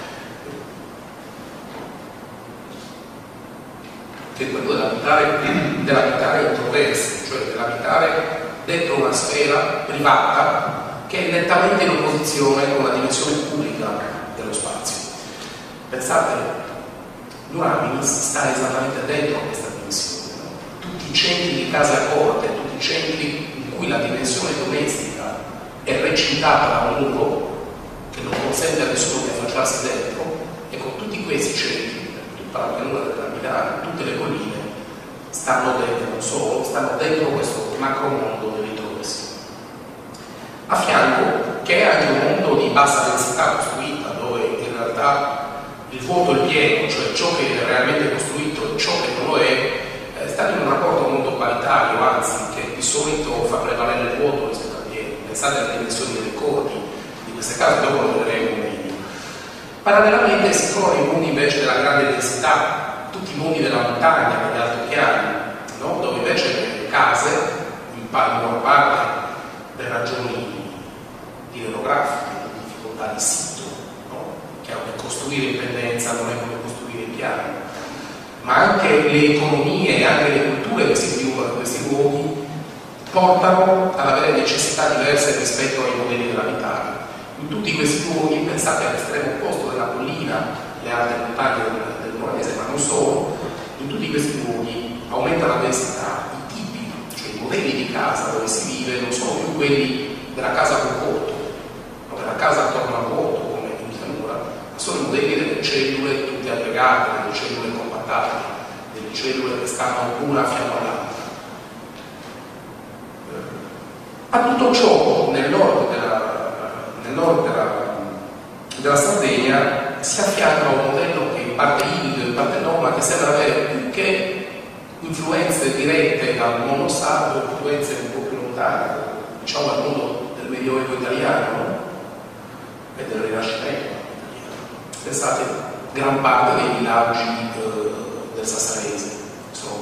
che è quello dell'abitare introversi, cioè dell'abitare dentro una sfera privata che è nettamente in opposizione con la dimensione pubblica dello spazio. Pensate, Luraminis sta esattamente dentro questa dimensione, no? Tutti i centri di case a corte, tutti i centri in cui la dimensione domestica è recintata da un muro che non consente a nessuno di affacciarsi dentro, ecco, tutti questi centri, tutta la pianura della Milano, tutte le colline, stanno dentro, non solo, stanno dentro questo macromondo dell'introversione. A fianco, che è anche un mondo di bassa densità costruita, dove in realtà il vuoto è il pieno, cioè ciò che è realmente costruito e ciò che non lo è sta in un rapporto molto paritario, anzi, che di solito fa prevalere il vuoto rispetto al pieno. Pensate alle dimensioni delle corti di queste case, dopo lo vedremo meglio. Parallelamente si trovano i mondi invece della grande densità, tutti i mondi della montagna, degli altopiani, no? Dove invece le case, in buona parte per ragioni idrografiche, di difficoltà di sito, no? Chiaro che costruire in pendenza non è come costruire in piano, ma anche le economie e anche le culture che si sviluppano in questi luoghi portano ad avere necessità diverse rispetto ai modelli dell'abitare. In tutti questi luoghi, pensate all'estremo opposto della collina, le alte montagne del Moravese, ma non solo, in tutti questi luoghi aumenta la densità, i tipi, cioè i modelli di casa dove si vive non sono più quelli della casa con porto, o della casa attorno al porto, come in pianura, ma sono i modelli delle cellule tutte aggregate, delle cellule compattate, delle cellule che stanno una a fianco all'altra. A tutto ciò, nel nord della Sardegna si affianca un modello che in parte ibrido e in parte no, ma che sembra avere più che influenze dirette dal mondo sardo, influenze un po' più lontane, diciamo dal mondo del Medioevo italiano, no? E del Rinascimento italiano. Pensate, gran parte dei villaggi del Sassarese sono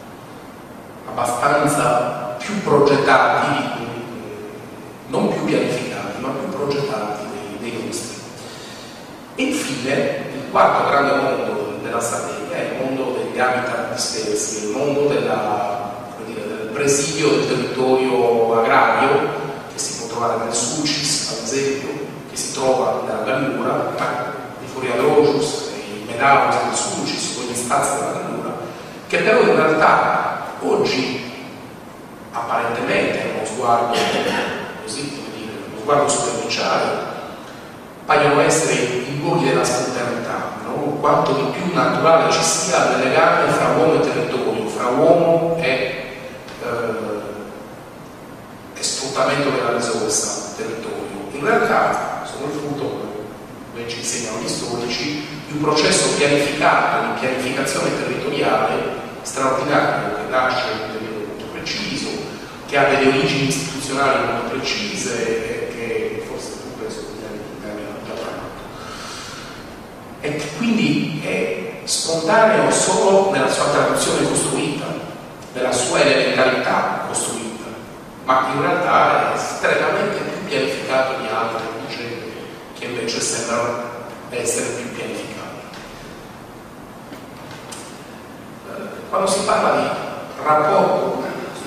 abbastanza più progettati, non più pianificati, ma più progettati dei nostri. E infine, il quarto grande mondo della Sardegna è il mondo degli habitat dispersi, il mondo del presidio del territorio agrario, che si può trovare nel Sulcis, ad esempio, che si trova nella Gallura, i Furiadrojus, i Medalos del Sulcis, quegli spazi della Gallura, che però in realtà oggi apparentemente a uno sguardo così, come dire, uno sguardo superficiale, paiono essere i luoghi della spontaneità, no? Quanto di più naturale ci sia del legame fra uomo e territorio, fra uomo e sfruttamento della risorsa territorio. In realtà sono il frutto, come ci insegnano gli storici, di un processo pianificato, di pianificazione territoriale straordinario, che nasce in un periodo molto preciso, che ha delle origini istituzionali molto precise e che forse tu penso che abbiamo già parlato. E che quindi è spontaneo solo nella sua traduzione costruita, nella sua elementalità costruita, ma in realtà è estremamente più pianificato di altre generi che invece sembrano essere più pianificati. Quando si parla di rapporto,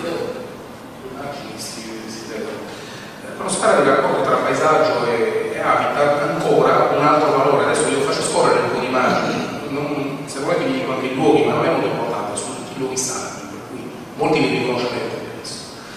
quando si parla di rapporto tra paesaggio e habitat, ancora un altro valore. Adesso io faccio scorrere un po' di immagini, se volete vi dico anche i luoghi, ma non è molto importante, sono tutti i luoghi sardi, per cui molti li riconoscerete adesso.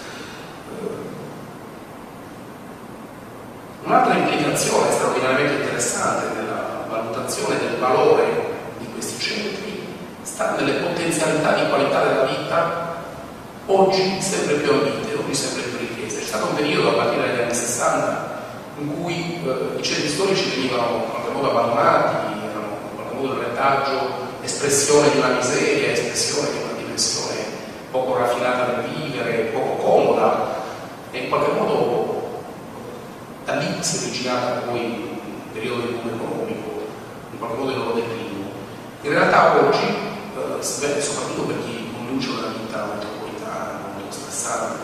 Un'altra implicazione straordinariamente interessante nella valutazione del valore di questi centri sta nelle potenzialità di qualità della vita oggi sempre più ambite, oggi sempre più richieste. C'è stato un periodo a partire dagli anni 60 in cui i centri storici venivano in qualche modo abbandonati, erano in qualche modo il retaggio, espressione di una miseria, espressione di una dimensione poco raffinata da vivere, poco comoda, e in qualche modo da lì si è originata poi il periodo di boom economico, in qualche modo il loro declino. In realtà oggi, soprattutto per chi conduce una vita metropolitana, molto stressata,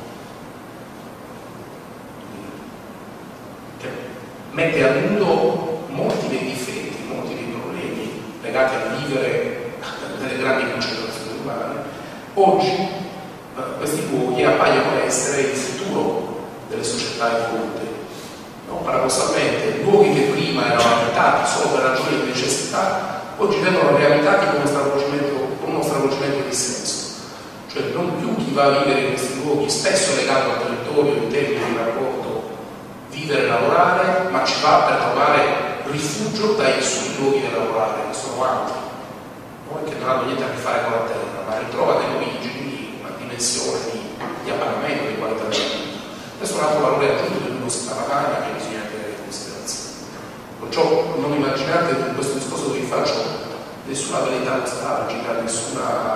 che mette a nudo molti dei difetti, molti dei problemi legati a vivere nelle grandi concentrazioni urbane, oggi questi luoghi appaiono essere il futuro delle società evolute. No? Paradossalmente, luoghi che prima erano abitati solo per ragioni di necessità, oggi vengono riabitati con uno stravolgimento di senso. Cioè non più chi va a vivere in questi luoghi, spesso legato al territorio in termini di rapporto vivere e lavorare, ma ci va per trovare rifugio dai suoi luoghi da lavorare, che sono altri. che non hanno niente a che fare con la terra, ma ritrova delle origini, una dimensione di appagamento, di qualità della vita. Questo è un altro valore aggiunto di cui non si parla mai, ma che bisogna tenere in considerazione. Perciò non immaginate che in questo discorso che vi faccio nessuna verità nostalgica, nessun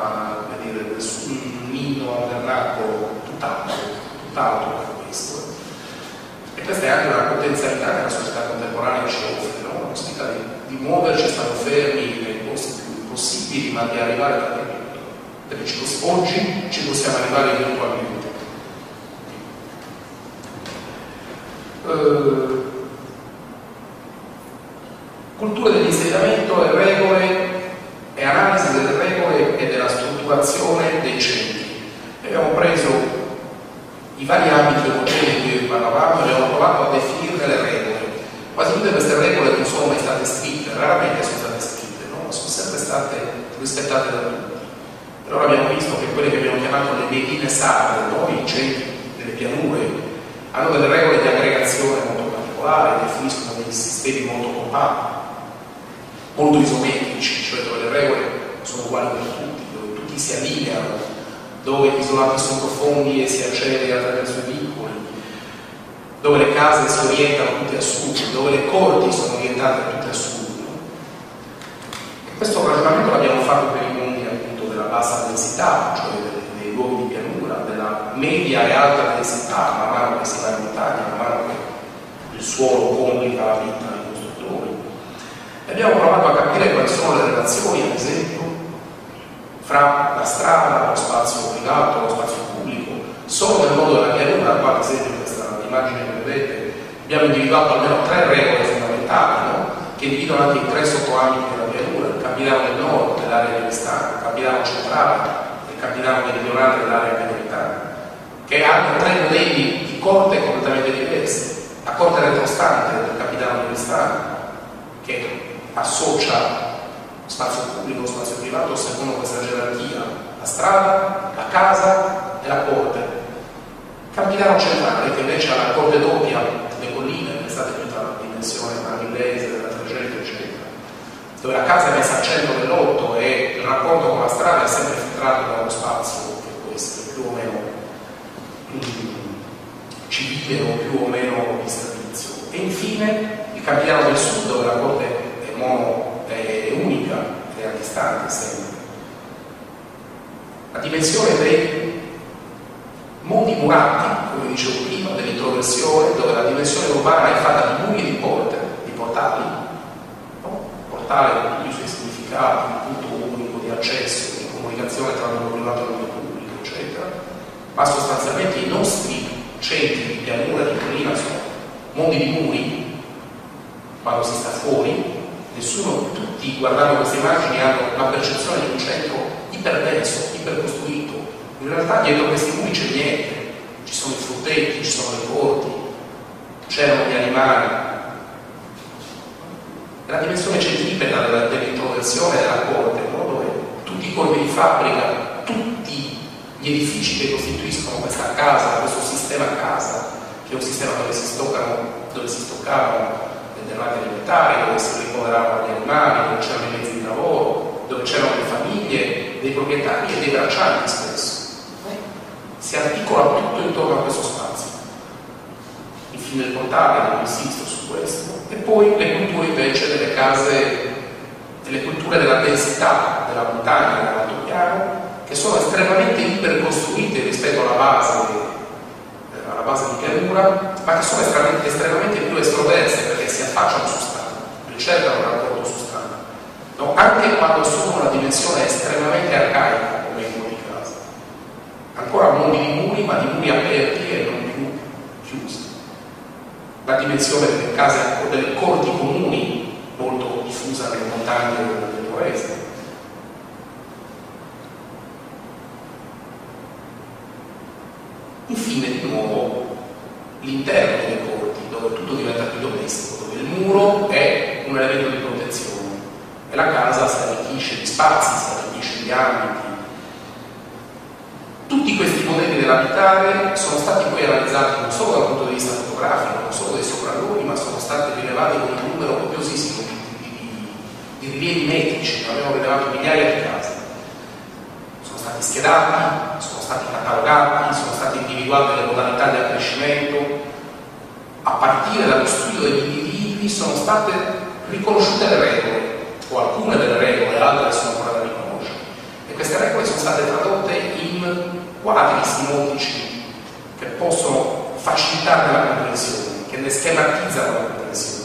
inno al vernacolo, tutt'altro per questo. E questa è anche una potenzialità che la società contemporanea ci offre, no? La possibilità di muoverci, stare fermi nei posti più possibili, ma di arrivare da dentro. Perché oggi ci possiamo arrivare virtualmente. Cultura dell'insegnamento e regole e analisi delle regole e della strutturazione dei centri. Abbiamo preso i vari ambiti omogeni di cui parlavamo e abbiamo provato a definire le regole. Quasi tutte queste regole non sono mai state scritte, raramente sono state scritte, no? Ma sono sempre state rispettate da tutti. Allora abbiamo visto che quelle che abbiamo chiamato le medine sacre, no? I centri delle pianure, hanno delle regole di aggregazione molto particolari, definiscono dei sistemi molto compatti, molto isometrici, cioè dove le regole sono uguali per tutti, dove tutti si allineano, dove gli isolati sono profondi e si accede attraverso i vicoli, dove le case si orientano tutte a sud, dove le corti sono orientate tutte a sud. E questo ragionamento l'abbiamo fatto per i mondi appunto della bassa densità, cioè dei luoghi di pianura, della media e alta densità, man mano che si va in montagna, man mano che il suolo complica la vita dei costruttori. E abbiamo provato a capire quali sono le relazioni, ad esempio, fra la strada, lo spazio privato, lo spazio pubblico. Solo nel mondo della pianura, qua ad esempio in questa immagine che vedete, abbiamo individuato almeno 3 regole fondamentali, no? Che dividono anche i 3 sottoambiti della pianura: il Campidano del nord dell'area di Vestano, il Campidano centrale e il Campidano meridionale dell'area pedemontana, che hanno 3 modelli di corte completamente diversi. La corte retrostante del Campidano di Vestano, che associa spazio pubblico, spazio privato secondo questa gerarchia: la strada, la casa e la corte. Campidano centrale, che invece ha la corte doppia, le colline, pensate tutta la dimensione marinese, della Tregento, eccetera, dove la casa è messa al centro dell'8 e il rapporto con la strada è sempre filtrato da uno spazio che può essere più o meno civile o più o meno di servizio. E infine il Campidano del sud, dove la corte è unica e a distante sempre. La dimensione dei mondi murati, come dicevo prima, dell'introversione, dove la dimensione urbana è fatta di muri e di porte, di portali, no? Portale con tutti i suoi significati, un punto unico di accesso, di comunicazione tra il mondo privato e il mondo pubblico, eccetera. Ma sostanzialmente i nostri centri di pianura, di collina, sono mondi di muri. Quando si sta fuori, tutti guardando queste immagini hanno la percezione di un centro iperdenso, ipercostruito. In realtà dietro questi muri c'è niente, ci sono i frutteti, ci sono le corti, c'erano gli animali. E la dimensione centripeta dell'introversione della corte, no? Dove tutti i corpi di fabbrica, tutti gli edifici che costituiscono questa casa, questo sistema casa, che è un sistema dove si stoccavano le derrate alimentari, dove si ricoveravano gli animali, dove c'erano i mezzi di lavoro, dove c'erano le famiglie, dei proprietari e dei braccianti spesso. Si articola tutto intorno a questo spazio. Infine il portale, non insisto su questo. E poi le culture invece delle case, delle culture della densità, della montagna, dell'altopiano, che sono estremamente ipercostruite rispetto alla base di pianura, ma che sono estremamente più estroverse perché si affacciano su strada, ricercano un rapporto su strada, no? Anche quando sono una dimensione estremamente arcaica come i muri di casa, ancora mondi di muri, ma di muri aperti e non più chiusi. La dimensione delle case o delle corti comuni molto diffusa nelle montagne del Nord-Est. Infine, di nuovo, l'interno delle corti, dove tutto diventa più domestico, dove il muro è un elemento di protezione e la casa si arricchisce di spazi, si arricchisce di ambiti. Tutti questi modelli dell'abitare sono stati poi analizzati non solo dal punto di vista fotografico, non solo dei sopralluoghi, ma sono stati rilevati con un numero copiosissimo di di rilievi metrici, abbiamo rilevato migliaia di casi, sono stati schedati, sono stati catalogati, sono state individuate le modalità di accrescimento, a partire dallo studio degli individui sono state riconosciute le regole, o alcune delle regole, altre sono ancora da riconoscere, e queste regole sono state tradotte in quadri simbolici che possono facilitare la comprensione, che ne schematizzano la comprensione.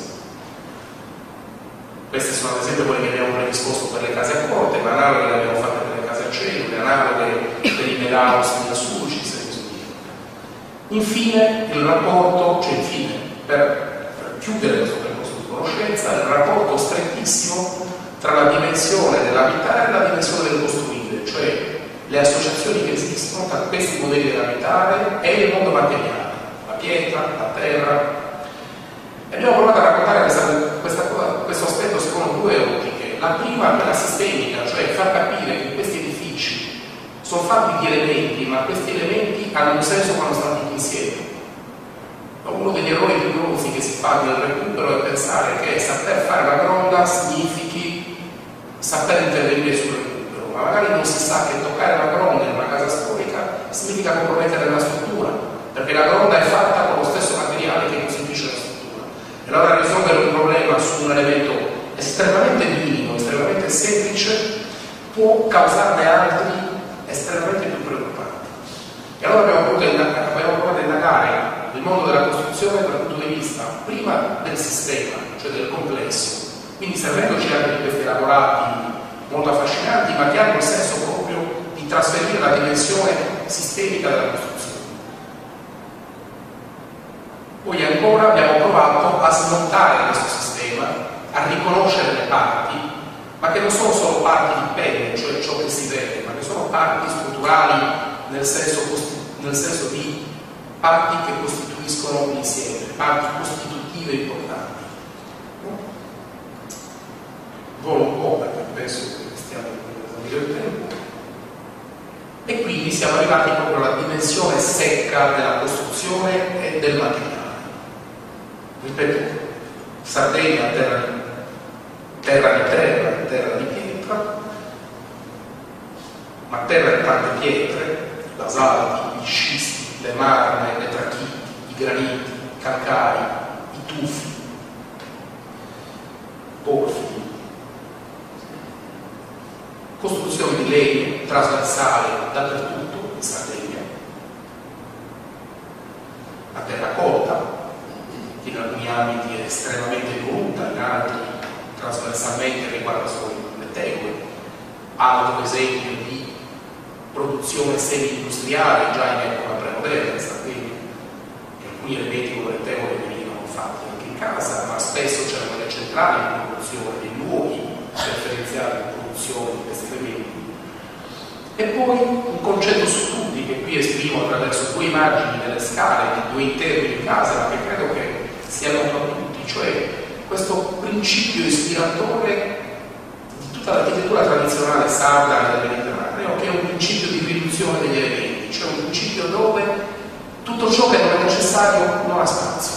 Queste sono ad esempio quelle che abbiamo predisposto per le case accorte, ma analoghe le abbiamo fatte per le case a cellule, analoghe per i medhouse nella Sucis e così via. Infine, il rapporto, per chiudere questo percorso di conoscenza, il rapporto strettissimo tra la dimensione dell'abitare e la dimensione del costruire, cioè le associazioni che esistono tra questi modelli dell'abitare e il mondo materiale, la pietra, la terra. E abbiamo provato a raccontare questo aspetto secondo due ottiche. La prima è quella sistemica, cioè far capire che questi edifici sono fatti di elementi, ma questi elementi hanno un senso quando stanno tutti insieme. Uno degli errori più grossi che si fa nel recupero è pensare che saper fare la gronda significhi saper intervenire sul recupero, ma magari non si sa che toccare la gronda in una casa storica significa compromettere la struttura, perché la gronda è fatta con lo stesso materiale che costituisce la struttura. E allora risolvere un problema su un elemento estremamente minimo, estremamente semplice, può causarne altri estremamente più preoccupanti. E allora abbiamo provato a indagare il mondo della costruzione dal punto di vista prima del sistema, cioè del complesso, quindi servendoci anche di questi elaborati molto affascinanti, ma che hanno il senso proprio di trasferire la dimensione sistemica della costruzione. Poi ancora abbiamo provato a smontare questo sistema, a riconoscere le parti, ma che non sono solo parti di pelle, cioè ciò che si vede, ma che sono parti strutturali nel senso di parti che costituiscono l'insieme, parti costitutive importanti. Volo un po' perché penso che stiamo esaurendo il tempo. E quindi siamo arrivati proprio alla dimensione secca della costruzione e del materiale. Ripeto, Sardegna, terra di pietra, ma terra di tante pietre, i basalti, i scisti, le marme, le trachiti, i graniti, i calcari, i tufi, porfidi, costruzioni di legno trasversale dappertutto in Sardegna, la terracotta, che in alcuni ambiti è estremamente evoluta, in altri trasversalmente riguarda solo le tegole, altro esempio di produzione semi-industriale già in epoca premoderna, sapete che alcuni elementi come le tegole venivano fatti anche in casa, ma spesso c'erano delle centrali di produzione, dei luoghi preferenziali di produzione di questi elementi. E poi un concetto su tutti che qui esprimo attraverso due immagini delle scale di due interni di casa, ma che credo che sia noto a tutti, cioè questo principio ispiratore di tutta l'architettura tradizionale sarda del Mediterraneo, che è un principio di riduzione degli elementi, cioè un principio dove tutto ciò che non è necessario non ha spazio.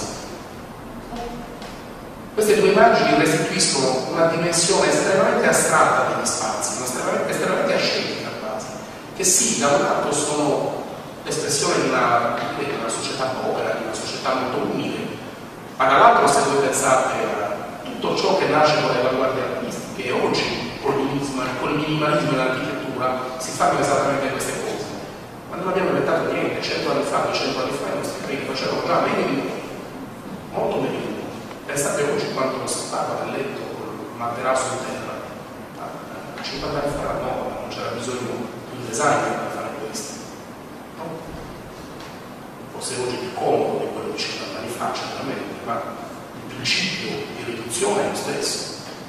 Queste due immagini restituiscono una dimensione estremamente astratta degli spazi, estremamente ascetica quasi, che sì, da un lato sono l'espressione di una società povera, di una società molto umile, ma dall'altro se voi pensate a tutto ciò che nasce con le avanguardie artistiche, e oggi col minimalismo nell'architettura si fanno esattamente queste cose. Ma non abbiamo inventato niente, 100 anni fa, 200 anni fa i nostri amici facevano già meglio di noi, molto meglio di noi. Pensate oggi quanto si parla del letto col materasso in terra. 50 anni fa no, non c'era bisogno di un designer per fare questo. No? Forse oggi è più comodo di quello di 50 anni fa, certamente, ma il principio di riduzione è lo stesso.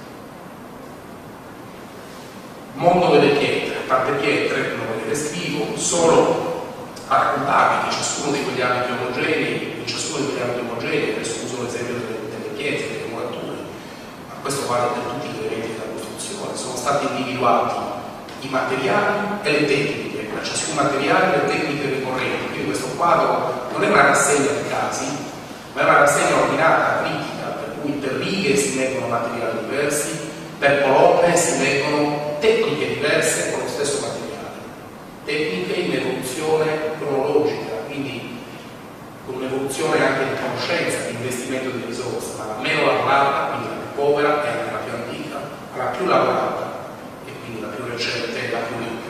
Mondo delle pietre, tante pietre, non ve le descrivo, solo a raccontarvi che ciascuno di quegli ambiti omogenei, adesso uso l'esempio delle pietre, delle murature, ma questo vale per tutti gli elementi della costruzione, sono stati individuati i materiali e le tecniche, per ciascun materiale e le tecniche ricorrenti, quindi questo quadro non è una rassegna di casi, ma è una rassegna ordinata, critica, per cui per righe si mettono materiali diversi, Per colonne si leggono tecniche diverse con lo stesso materiale, tecniche in evoluzione cronologica, quindi con un'evoluzione anche di conoscenza, di investimento di risorse, ma la meno lavorata, quindi la più povera, è la più antica, la più lavorata e quindi la più recente e la più ricca.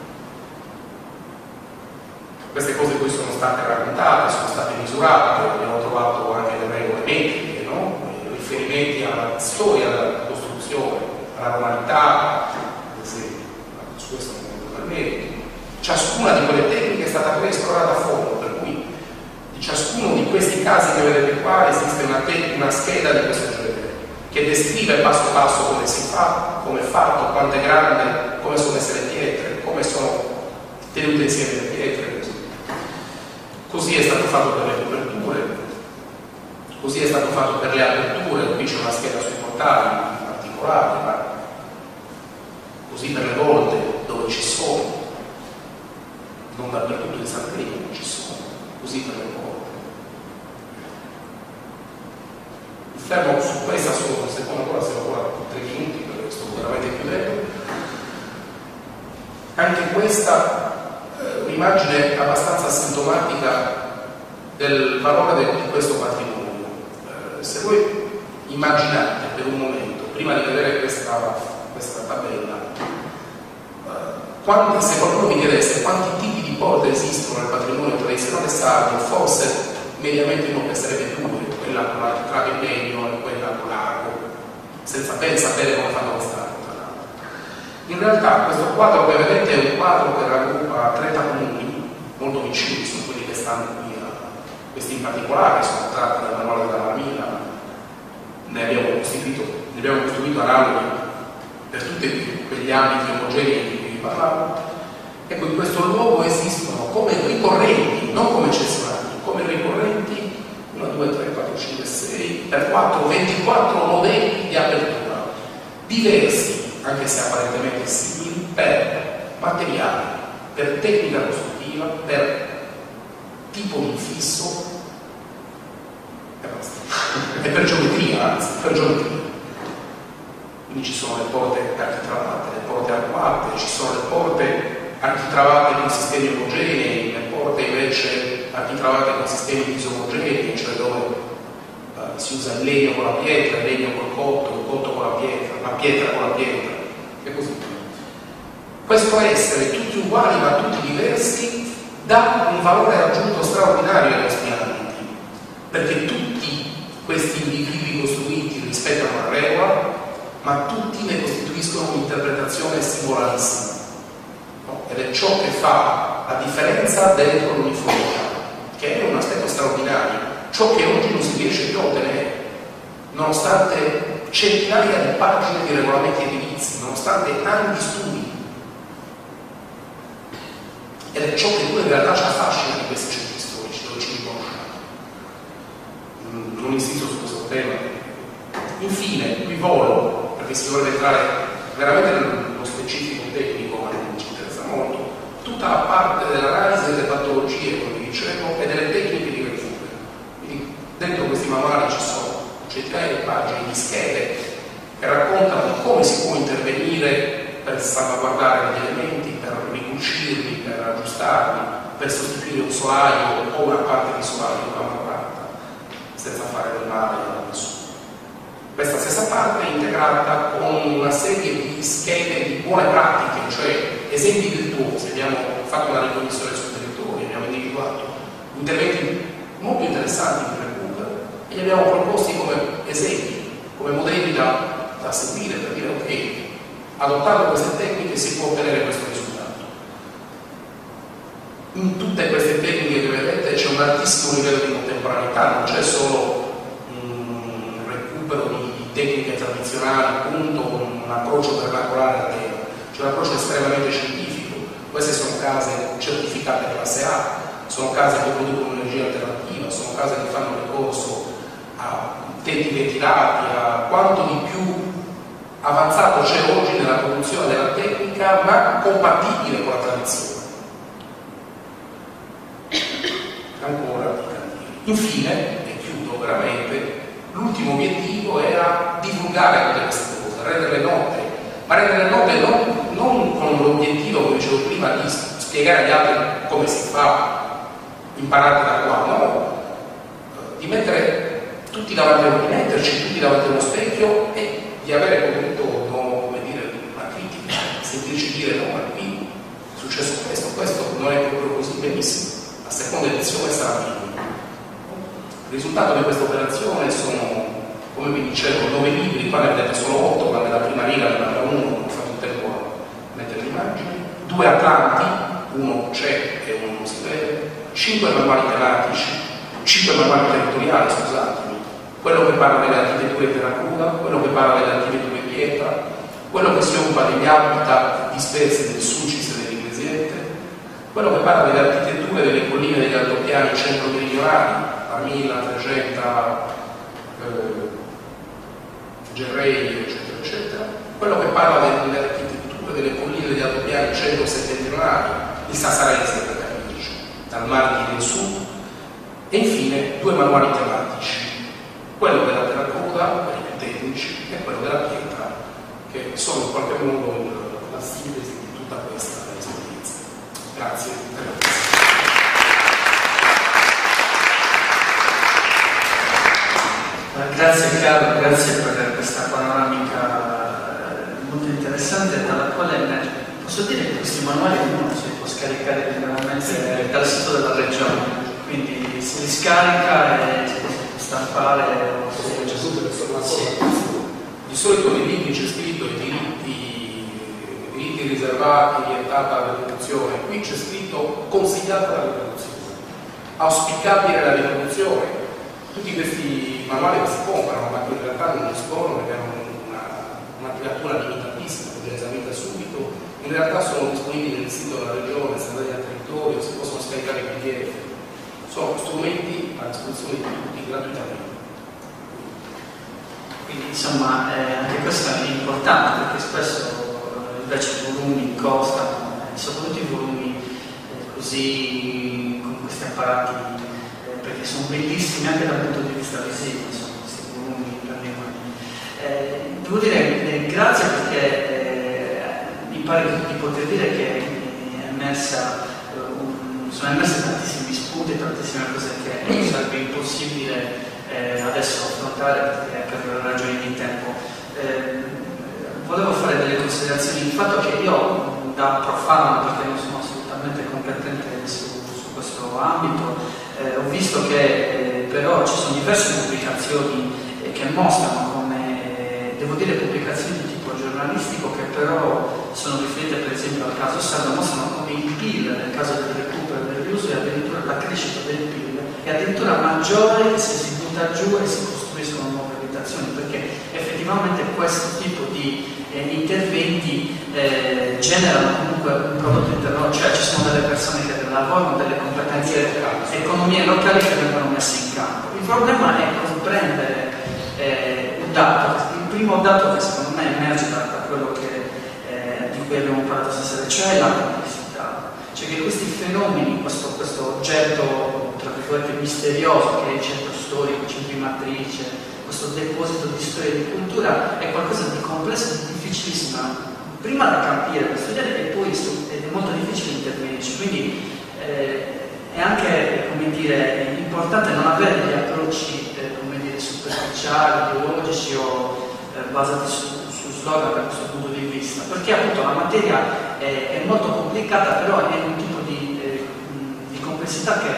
Queste cose poi sono state raccontate, sono state misurate, abbiamo trovato anche le regole metriche, no? Riferimenti alla storia della costruzione, alla romanità, ad esempio, su questo non è un merito. Ciascuna di quelle tecniche è stata poi esplorata a fondo, per cui di ciascuno di questi casi che vedete qua esiste una scheda di questo genere, che descrive passo passo come si fa, come è fatto, quanto è grande, come sono messe le pietre, come sono tenute insieme le pietre. Così è stato fatto per le coperture, così è stato fatto per le aperture, qui c'è una scheda sui portali in particolare, ma così per le volte dove ci sono, non dappertutto in Sardegna, ma ci sono, così per le volte. Mi fermo su questa solo un secondo, ancora siamo ancora 3 minuti perché sto veramente chiudendo. Anche questa un'immagine abbastanza sintomatica del valore di questo patrimonio. Se voi immaginate per un momento, prima di vedere questa tabella, se qualcuno mi chiedesse quanti tipi di porte esistono nel patrimonio tradizionale sardo, forse mediamente uno penserebbe 2, quella con la trave in legno e quella con l'arco, senza ben sapere come fanno questa. In realtà questo quadro che vedete è un quadro che raggruppa 30 comuni molto vicini, sono quelli che stanno qui, questi in particolare sono tratti dal manuale della Marmina, ne abbiamo costruito analoghi per tutti quegli ambiti omogenei di cui vi parlavo. Ecco, in questo luogo esistono come ricorrenti, non come cessionati, come ricorrenti 1, 2, 3, 4, 5, 6, per 4, 24 modelli di apertura, diversi, anche se apparentemente simili, per materiale, per tecnica costruttiva, per tipo di fisso e basta. E per geometria, anzi, per geometria. Quindi ci sono le porte architravate, le porte arcuate, ci sono le porte architravate con sistemi omogenei, le porte invece architravate con sistemi disomogenei, cioè dove si usa il legno con la pietra, il legno col cotto, il cotto con la pietra con la pietra e così via. Questo essere tutti uguali ma tutti diversi dà un valore aggiunto straordinario ai nostri ambiti, perché tutti questi individui costruiti rispettano una regola, ma tutti ne costituiscono un'interpretazione singolarissima, no? Ed è ciò che fa la differenza dentro l'uniformità, che è un aspetto straordinario, ciò che oggi non si riesce più a ottenere, nonostante centinaia di pagine di regolamenti edilizi, nonostante anni di studi. Ed è ciò che poi in realtà ci affascina di questi centri storici, dove ci riconosciamo. Non insisto su questo tema. Infine, qui volo, perché si dovrebbe entrare veramente nello specifico tecnico, ma non ci interessa molto, tutta la parte dell'analisi delle patologie, come vi dicevo, e delle tecniche di recupero. Quindi dentro questi manuali ci sono centinaia di pagine di schede che raccontano come si può intervenire per salvaguardare gli elementi, per ricucirli, per aggiustarli, per sostituire un solaio o una parte di solaio lavorata, senza fare del male a nessuno. Questa stessa parte è integrata con una serie di schede di buone pratiche, cioè esempi virtuosi. Abbiamo fatto una ricognizione sul territorio, abbiamo individuato interventi molto interessanti di recupero e li abbiamo proposti come esempi, come modelli da seguire, per dire ok, adottando queste tecniche si può ottenere questo risultato. In tutte queste tecniche che vedete c'è un altissimo livello di contemporaneità, non c'è solo un recupero di tecniche tradizionali, appunto, un approccio vernacolare al tema, c'è un approccio estremamente scientifico. Queste sono case certificate classe A, sono case che producono energia alternativa, sono case che fanno ricorso a tetti ventilati, a quanto di più avanzato c'è oggi nella produzione della tecnica, ma compatibile con la tradizione. Ancora, infine, e chiudo veramente, l'ultimo obiettivo era divulgare tutte queste cose, rendere note, ma rendere note non con l'obiettivo, come dicevo prima, di spiegare agli altri come si fa, imparate da qua, no? Di mettere tutti davanti a metterci tutti davanti a uno specchio e di avere comunque come dire, una critica, sentirci dire no, ma qui è successo questo non è proprio così, benissimo. La seconda edizione sarà migliore. Il risultato di questa operazione sono, come vi dicevo, 9 libri, qua ne vedete solo 8, ma nella prima riga ne manca uno, non ho fatto il tempo a mettere le immagini, 2 atlanti, uno c'è e uno non si vede, 5 manuali tematici, 5 manuali territoriali, scusatemi, quello che parla delle architetture in terracotta, quello che parla delle architetture in pietra, quello che si occupa degli habitat dispersi del Sulcis e dell'Iglesiente, quello che parla delle architetture delle colline degli altopiani centro-meridionali, Armilla, Tregenta, Gerrei, eccetera, eccetera, quello che parla delle architetture delle colline degli altopiani centro-settentrionali, il Sassarese, per capirci, dal Marchi del Sud, e infine 2 manuali tematici, quello della terracotta, quelli più tecnici, e quello della pietra, che sono in qualche modo la sintesi di tutta questa esperienza. Grazie. Grazie Carlo, grazie per questa panoramica molto interessante dalla quale posso dire che questi manuali uno si può scaricare liberamente dal sito della regione, quindi si riscarica e si può stampare o c'è tutte le informazioni. Di solito nei libri c'è scritto i diritti riservati, vietata la riproduzione, qui c'è scritto consigliata la riproduzione, auspicabile la riproduzione. Tutti questi manuali che si comprano, ma che in realtà non espongono perché hanno una tiratura limitatissima, che viene esaminata subito, in realtà sono disponibili nel sito della regione, se andate al territorio, si possono scaricare in PDF. Sono strumenti a disposizione di tutti gratuitamente. Quindi insomma anche questo è importante perché spesso invece i volumi costano, soprattutto i volumi così con questi apparati perché sono bellissimi anche dal punto di vista visivo, insomma, questi volumi per le mani. Devo dire grazie perché mi pare di poter dire che sono emerse tantissimi spunti, tantissime cose che sarebbe impossibile adesso affrontare per ragioni di tempo. Volevo fare delle considerazioni. Il fatto che io, da profano, perché non sono assolutamente competente su questo ambito, ho visto che però ci sono diverse pubblicazioni che mostrano come, devo dire, pubblicazioni di tipo giornalistico che però sono riferite per esempio al caso Sardo, mostrano come il PIL nel caso del recupero e del riuso e addirittura la crescita del PIL è addirittura maggiore se si butta giù e si costruiscono nuove abitazioni, perché effettivamente questo tipo di interventi generano comunque un prodotto interno, cioè ci sono delle persone che lavorano, delle competenze, economie locali che vengono messe in campo. Il problema è comprendere un dato, il primo dato che secondo me emerge da quello di cui abbiamo parlato stasera, cioè la complessità, cioè che questi fenomeni, questo oggetto tra virgolette misterioso che è il centro storico, il centro di matrice, questo deposito di storia e di cultura è qualcosa di complesso e difficilissimo prima da capire, da studiare e poi è molto difficile intervenirci, quindi è anche, come dire, importante non avere degli approcci come dire, superficiali, ideologici o basati su slogan da questo punto di vista, perché appunto la materia è molto complicata, però è un tipo di complessità che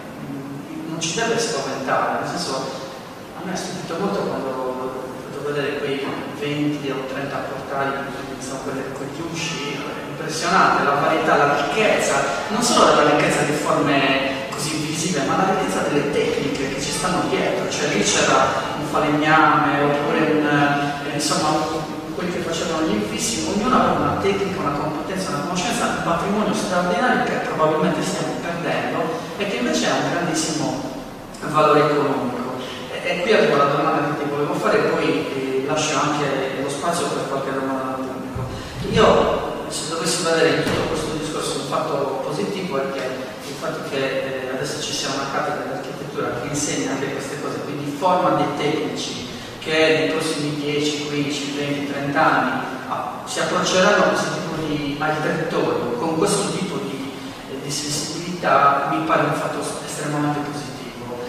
non ci deve spaventare, nel senso, a me ha stupito molto quando ho fatto vedere quei 20 o 30 portali, insomma, quegli usci, impressionante, la varietà, la ricchezza, non solo la ricchezza di forme così visive, ma la ricchezza delle tecniche che ci stanno dietro, cioè lì c'era un falegname, oppure insomma, quelli che facevano gli infissi, ognuno aveva una tecnica, una competenza, una conoscenza, un patrimonio straordinario che probabilmente stiamo perdendo e che invece ha un grandissimo valore economico. E qui arrivo alla domanda che ti volevo fare e poi lascio anche lo spazio per qualche domanda al pubblico. Io, se dovessi vedere in tutto questo discorso un fatto positivo è che il fatto che adesso ci sia una cattedra di architettura che insegna anche queste cose, quindi forma dei tecnici che nei prossimi 10, 15, 20, 30 anni si approcceranno a questo tipo al territorio con questo tipo di sensibilità, mi pare un fatto estremamente positivo.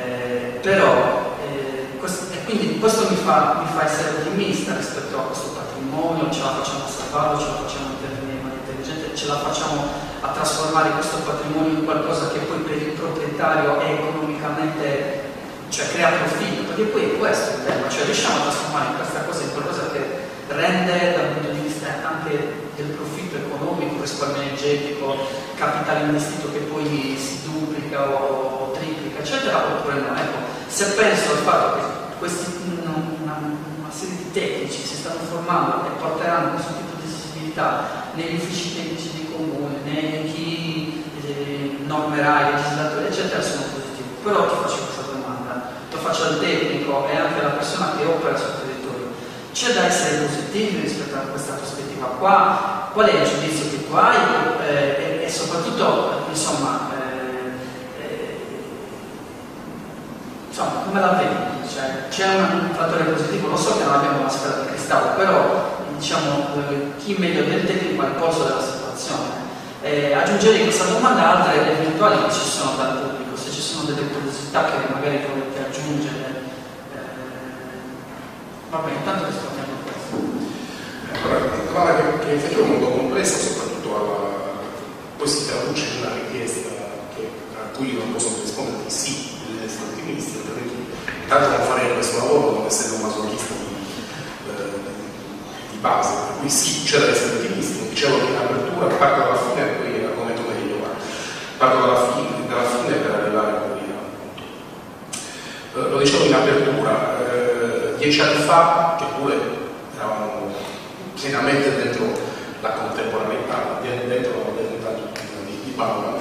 Quindi questo mi fa essere ottimista rispetto a questo patrimonio, ce la facciamo a salvarlo, ce la facciamo intervenire in maniera intelligente, ce la facciamo a trasformare questo patrimonio in qualcosa che poi per il proprietario è economicamente, cioè crea profitto, perché poi è questo il tema, cioè riusciamo a trasformare questa cosa in qualcosa che rende dal punto di vista anche del profitto economico, risparmio energetico, capitale investito che poi si duplica o triplica, eccetera, oppure no. Ecco, se penso al fatto che una serie di tecnici si stanno formando e porteranno questo tipo di sensibilità negli uffici tecnici dei comuni, nei chi normerai, legislatori, eccetera, sono positivi. Però ti faccio questa domanda, lo faccio al tecnico e anche alla persona che opera sul territorio. C'è da essere positivi rispetto a questa prospettiva qua? Qual è il giudizio che tu hai? E soprattutto, insomma, come la vedi? Cioè, c'è un fattore positivo, lo so che non abbiamo una sfera di cristallo, però diciamo chi meglio del tecnico ha il polso della situazione. Aggiungerei questa domanda altre eventuali che ci sono dal pubblico, se ci sono delle curiosità che magari volete aggiungere. Vabbè, intanto rispondiamo a questo. Allora, la domanda che effettua è molto complessa, soprattutto poi si traduce in una richiesta a cui non posso rispondere di sì, degli esseri ottimisti, intanto non farei questo lavoro non essendo un masochista di base, per cui sì, c'è da essere ottimisti, come dicevo in apertura, parto dalla fine e poi l'argomento meglio va. Parto dalla fine per arrivare poi al punto. Lo dicevo in apertura, 10 anni fa, che pure eravamo pienamente dentro la contemporaneità, dentro la modernità di Paola,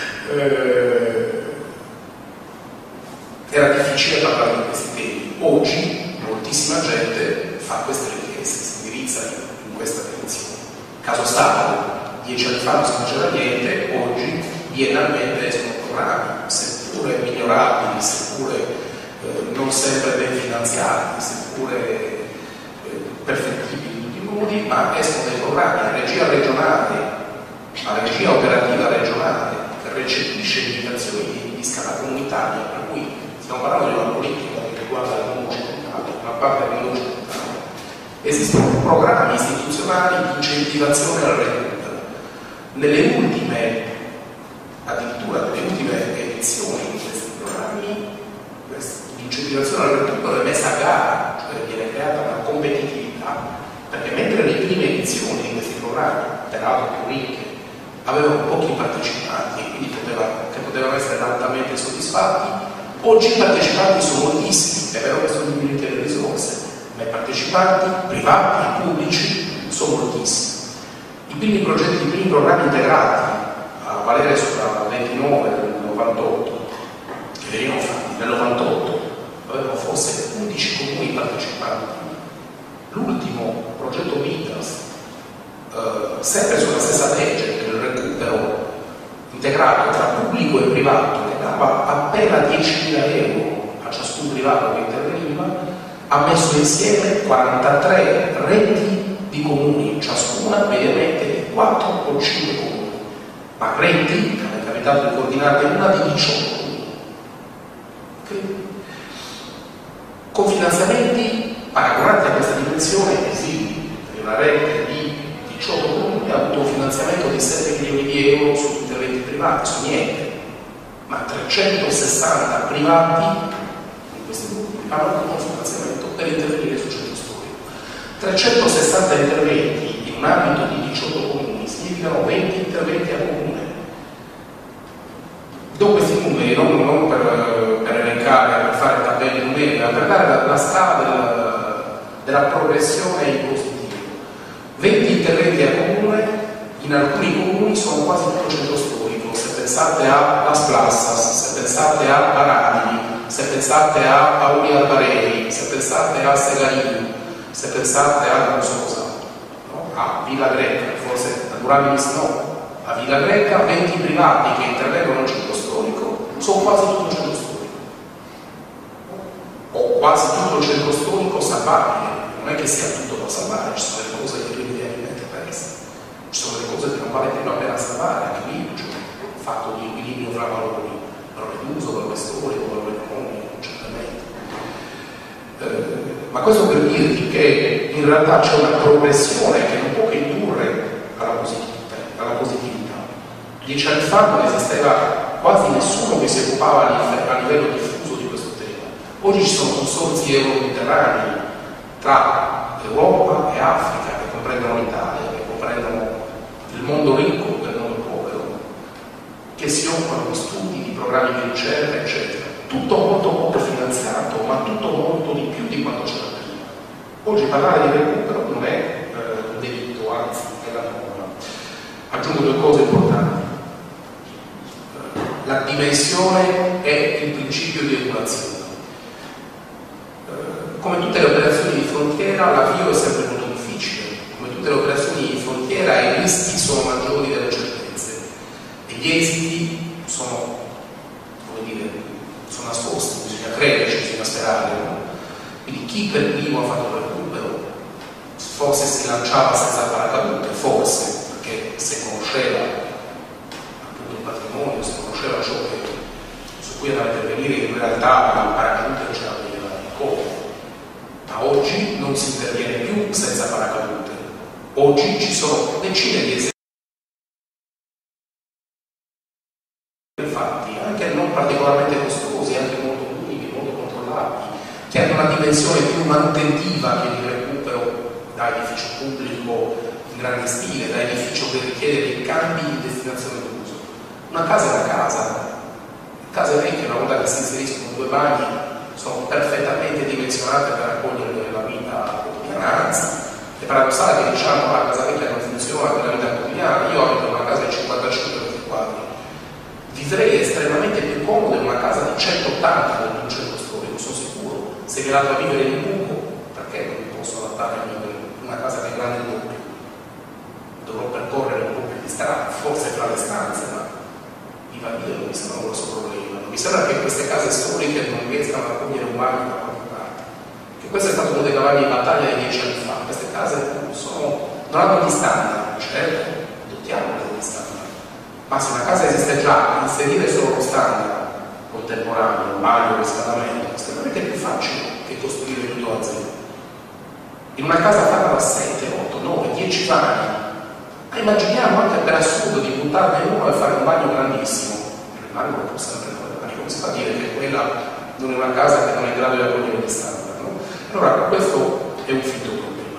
era difficile parlare di questi temi. Oggi moltissima gente fa queste richieste, si indirizza in questa direzione. Caso Stato, 10 anni fa non si faceva niente, oggi biennalmente escono programmi, seppure migliorabili, seppure non sempre ben finanziati, seppure perfettibili in tutti i modi, ma escono dei programmi a regia regionale, a regia operativa regionale, che recepisce indicazioni di scala comunitaria, per cui stiamo parlando di una politica che riguarda il mondo occidentale, una parte del mondo occidentale. Esistono programmi istituzionali di incentivazione al recupero. Addirittura nelle ultime edizioni di questi programmi, l'incentivazione al recupero è messa a gara, cioè viene creata una competitività, perché mentre le prime edizioni di questi programmi, peraltro più ricche, avevano pochi partecipanti e quindi potevano essere altamente soddisfatti, oggi i partecipanti sono moltissimi, è vero che sono diminuite le risorse, ma i partecipanti privati e pubblici sono moltissimi. I primi programmi integrati a valere sulla 29 del 98, che venivano fatti nel 98, avevano forse 11 comuni partecipanti. L'ultimo progetto MITAS, sempre sulla stessa legge del recupero integrato tra pubblico e privato, che dava appena 10.000 euro a ciascun privato che interveniva, ha messo insieme 43 reti di comuni, ciascuna mediamente di 4 o 5 comuni, ma reti, mi è capitato di coordinarne una di 18 comuni. Okay? Con finanziamenti paragonati a questa dimensione esigui, una rete di 18 comuni ha avuto un finanziamento di 7 milioni di euro su interventi privati, su niente, ma 360 privati in questi comuni hanno avuto un finanziamento per intervenire sul centro storico. 360 interventi in un ambito di 18 comuni significano 20 interventi a comune. Do questi numeri non per elencare, per fare tabelle numeriche, ma per dare la scala della progressione in positivo. 20 interventi a comune, in alcuni comuni sono quasi tutto centro storico. Se pensate a Las Plassas, se pensate a Baradili, se pensate a Paoli Albarei, se pensate a Segarini, se pensate a non so cosa, no? A Villa Greca, forse a Duraminis no, a Villa Greca 20 privati che intervengono nel centro storico sono quasi tutto centro storico. O quasi tutto il centro storico salvabile. Non è che sia tutto da salvare, ci sono delle cose irrimediabilmente perse, ci sono delle cose che non vale più la pena salvare, anche lì c'è un fatto di equilibrio fra valori d'uso, valore storico, valore economico, certamente. Ma questo per dirti che in realtà c'è una progressione che non può che indurre alla positività. 10 anni fa non esisteva quasi nessuno che si occupava a livello diffuso di questo tema. Oggi ci sono consorzi euro-mediterranei tra Europa e Africa che comprendono l'Italia, che comprendono il mondo ricco e il mondo povero, che si occupano di studi, di programmi di ricerca, eccetera. Tutto molto molto finanziato, ma tutto molto di più di quanto c'era prima. Oggi parlare di recupero non è un delitto, anzi è la norma. Aggiungo 2 cose importanti. La dimensione è il principio di regolazione. Come tutte le operazioni di frontiera, l'avvio è sempre molto difficile. Come tutte le operazioni di frontiera, i rischi sono maggiori delle certezze e gli esiti sono, come dire, sono nascosti, bisogna crederci, bisogna sperare. No? Quindi chi per primo ha fatto il recupero forse si lanciava senza paracadute, forse, perché se conosceva appunto il patrimonio, se conosceva ciò su cui andava a intervenire, in realtà il paracadute ce l'aveva in coda. Ma oggi non si interviene più senza paracadute. Oggi ci sono decine di esempi, infatti, anche non particolarmente costosi, anche molto unici, molto controllati, che hanno una dimensione più manutentiva che il recupero da edificio pubblico in grande stile, da edificio che richiede dei cambi di destinazione d'uso. Una casa è una casa. Case vecchie, una volta che si inseriscono 2 bagni, sono perfettamente dimensionate per accogliere la vita quotidiana. Anzi, è paradossale che diciamo la casa vecchia non funziona per la vita quotidiana. Io abito in una casa di 55 metri quadri, vivrei estremamente più comodo in una casa di 180 del mio centro storico, sono sicuro. Se mi vado a vivere in un buco, perché non mi posso adattare a vivere in una casa che è grande il doppio? Dovrò percorrere un po' più di strada, forse fra le stanze, ma viva Dio, non mi sembra un grosso problema. Mi sembra che queste case storiche non riescano a cogliere un bagno da qualche parte. Che questo è stato uno dei cavalli di battaglia di 10 anni fa. Queste case non hanno gli standard, certo, dottiamo degli standard. Ma se una casa esiste già, inserire solo lo standard contemporaneo, bagno, riscaldamento, è estremamente più facile che costruire tutto a zero. In una casa fatta da 7, 8, 9, 10 bagni, ma immaginiamo anche per assurdo di buttarne uno e fare un bagno grandissimo. Il bagno lo può sempre fare. Come si fa a dire che quella non è una casa che non è in grado di accogliere gli standard? No? Allora, questo è un finto problema.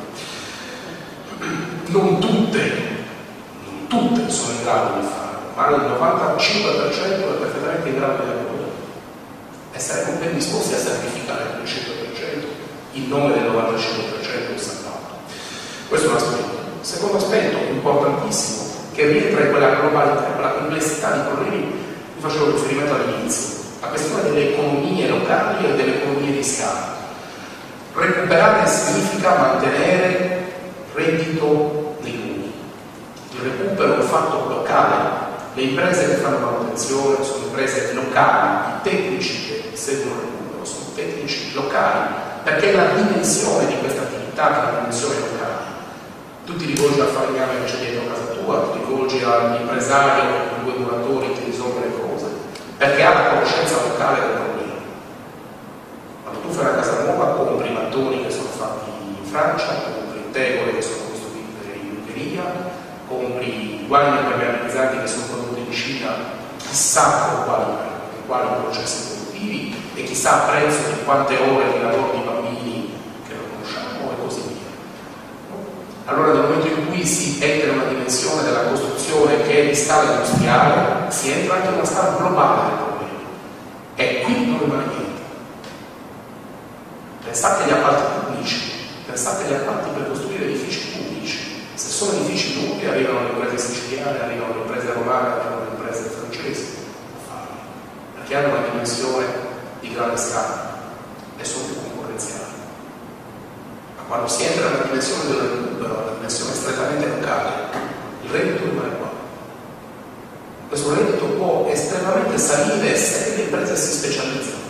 Non tutte sono in grado di farlo, ma il 95% è perfettamente in grado di accogliere. E saremmo ben disposti a sacrificare quel 100% in nome del 95% salvato. Questo è un aspetto. Secondo aspetto importantissimo, che rientra in quella globalità, quella complessità di problemi, vi facevo riferimento all'inizio, la questione delle economie locali e delle economie di scala. Recuperare significa mantenere reddito nei comuni. Il recupero è un fatto locale. Le imprese che fanno manutenzione sono imprese locali, i tecnici che seguono il recupero sono tecnici locali, perché è la dimensione di questa attività che è una dimensione locale. Tu ti rivolgi al falegname che c'è dietro casa tua, ti rivolgi all'impresario con 2 muratori che risolve le cose, perché ha la conoscenza locale del problema. Quando tu fai una casa nuova, compri i mattoni che sono fatti in Francia, compri tegole che sono costruite in Ungheria, compri guani impermeabilizzanti che sono prodotti in Cina, chissà con quali processi produttivi e chissà a prezzo di quante ore di lavoro di bambini che lo conosciamo e così via. Allora nel momento in cui si entra in una dimensione della costruzione che è di scala industriale, si entra anche in una scala globale del problema. E qui non rimane niente. Pensate agli appalti pubblici, pensate agli appalti per costruire edifici pubblici. Se sono edifici nuovi arrivano le imprese siciliane, arrivano le imprese romane, arrivano le imprese francesi a farli, perché hanno una dimensione di grande scala e sono più concorrenziali. Quando si entra nella dimensione del recupero, nella dimensione strettamente locale, il reddito rimane qua. Questo reddito può estremamente salire se le imprese si specializzano.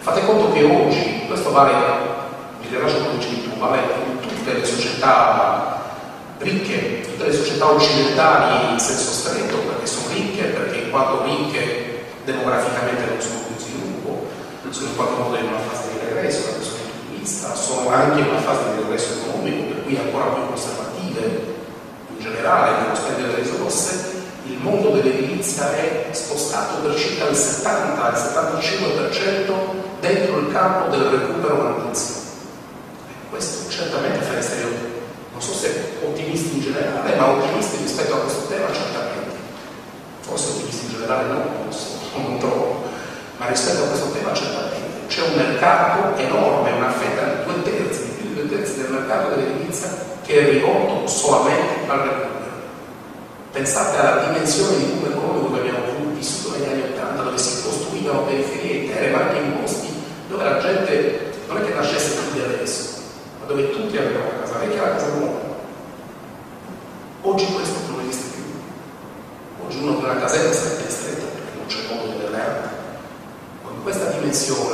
Fate conto che oggi, questo vale, mi rilascio come dicevi tu, vale in tutte le società ricche, tutte le società occidentali in senso stretto, perché sono ricche, perché in quanto ricche demograficamente non sono più in sviluppo, sono in qualche modo in una fase di regresso da questo punto di vista, sono anche in una fase di regresso economico, per cui ancora più conservative in generale nello spendere le risorse. Il mondo dell'edilizia è spostato per circa il 70-75% dentro il campo del recupero manutenzione. Questo certamente fa essere, non so se ottimisti in generale, ma ottimisti rispetto a questo tema certamente. Forse ottimisti in generale no, non trovo, ma rispetto a questo tema certamente. C'è un mercato enorme, una fetta, più di 2/3 del mercato dell'edilizia che è rivolto solamente al recupero. Pensate alla dimensione di boom economico che abbiamo vissuto negli anni 80, dove si costruivano periferie intere, ma anche in posti dove la gente non è che nascesse più di adesso, ma dove tutti avevano la casa vecchia e la casa nuova. Oggi questo non esiste più. Oggi uno con una casetta sarebbe ristretta perché non c'è modo di avere. Con questa dimensione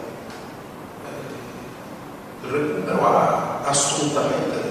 il recupero ha assolutamente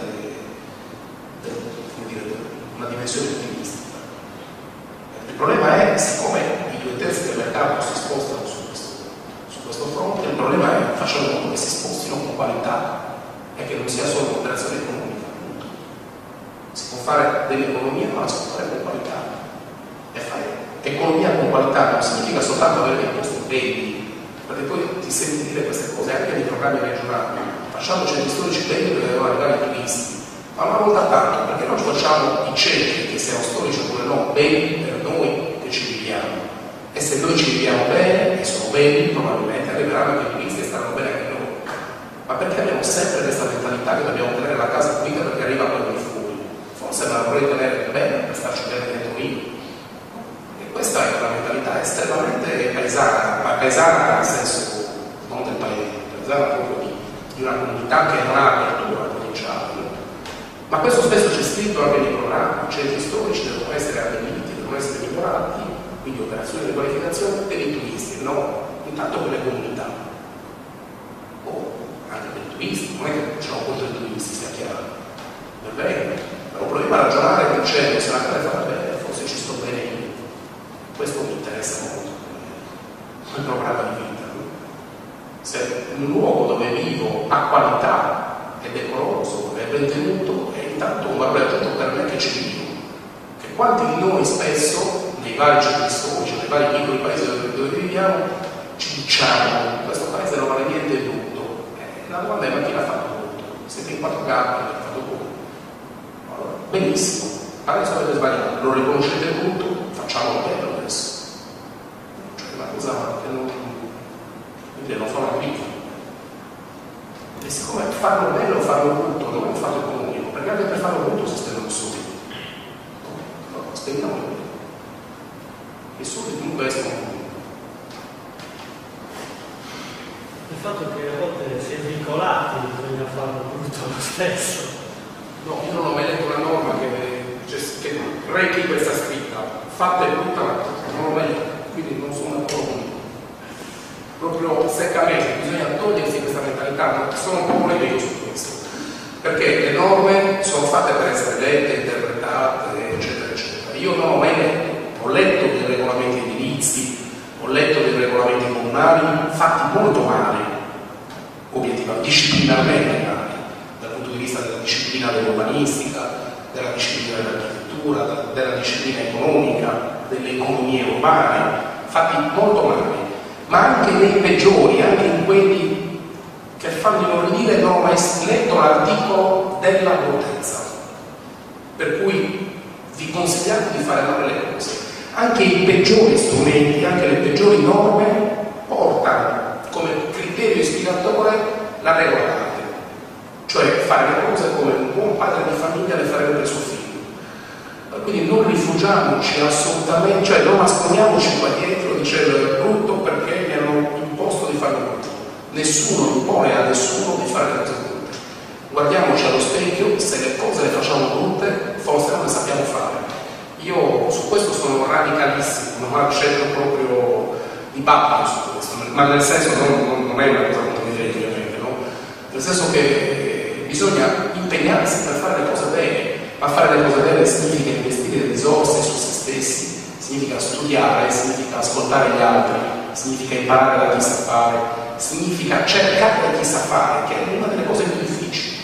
una dimensione ottimistica. Il problema è, siccome i 2/3 del mercato si spostano su questo fronte, il problema è facciamo in modo che si spostino con qualità e che non sia solo un'operazione economica, appunto. Si può fare dell'economia, ma la si può fare con qualità. E fare economia con qualità non significa soltanto avere dei posti belli, perché poi ti senti dire queste cose anche nei programmi regionali. Facciamo centri storici belli dove devono arrivare i turisti. Ma una volta tanto, perché non facciamo i centri che siano storici oppure no, belli per noi che ci viviamo? E se noi ci viviamo bene e sono belli, probabilmente arriveranno anche i turisti e staranno bene anche noi. Ma perché abbiamo sempre questa mentalità che dobbiamo tenere la casa pulita perché arriva quello di fuori? Forse me la vorrei tenere bene per starci bene dentro io. E questa è una mentalità estremamente paesana, ma paesana nel senso non del paese, paesana proprio di una comunità che non ha apertura provinciale. Ma questo spesso c'è scritto anche nei programmi, i centri storici devono essere abbelliti, devono essere migliorati, quindi operazioni di qualificazione per i turisti, no, intanto per le comunità, o anche per i turisti, non è che ce l'ho contro i turisti, sia chiaro, va bene, però proviamo a ragionare dicendo se la cosa è fatta bene, forse ci sto bene io, questo mi interessa molto, quel programma di vita, se un luogo dove vivo ha qualità, è decoroso, è ben tenuto, è intanto un valore aggiunto per me che ci vivo. Che quanti di noi spesso, nei vari centri storici, nei vari piccoli paesi dove viviamo, ci diciamo questo paese non vale niente, è brutto. La domanda è ma chi l'ha fatto brutto? Siete in 4 gatti, l'ha fatto brutto. Allora, benissimo, adesso avete sbagliato, lo riconoscete brutto, facciamolo bello adesso. Cioè una cosa che non fa una vita. E siccome farlo bello o farlo brutto non è un fatto economico, perché anche per farlo brutto si spendono soldi. No, spendiamo i soldi dunque escono. Il fatto che a volte si è vincolati bisogna farlo brutto lo stesso. No, io non ho mai letto una norma che rechi questa scritta, fatta e brutta, non l'ho mai letto, quindi non sono d'accordo con te. Proprio seccamente bisogna togliersi questa mentalità, ma sono un po' polemico su questo, perché le norme sono fatte per essere lette, interpretate, eccetera, eccetera. Io non ho mai letto, ho letto dei regolamenti edilizi, ho letto dei regolamenti comunali fatti molto male, obiettivamente, disciplinarmente male, dal punto di vista della disciplina dell'urbanistica, della disciplina dell'architettura, della disciplina economica, delle economie urbane, fatti molto male. Ma anche nei peggiori, anche in quelli che fanno inorridire, non ho mai letto l'articolo della bruttezza. Per cui vi consigliamo di fare male le cose. Anche i peggiori strumenti, anche le peggiori norme portano come criterio ispiratore la regola d'arte. Cioè fare le cose come un buon padre di famiglia le farebbe per suo figlio. Quindi non rifugiamoci assolutamente, cioè non nascondiamoci qua dietro dicendo è brutto perché mi hanno imposto di fare brutto. Nessuno impone a nessuno di fare le cose brutte. Guardiamoci allo specchio, se le cose le facciamo brutte, forse non le sappiamo fare. Io su questo sono radicalissimo, non accetto proprio dibattito su questo, ma nel senso non non è una cosa condividere ovviamente, no? Nel senso che bisogna impegnarsi per fare le cose bene, ma fare le cose bene significa investire risorse su se stessi, significa studiare, significa ascoltare gli altri, significa imparare da chi sa fare, significa cercare da chi sa fare, che è una delle cose più difficili.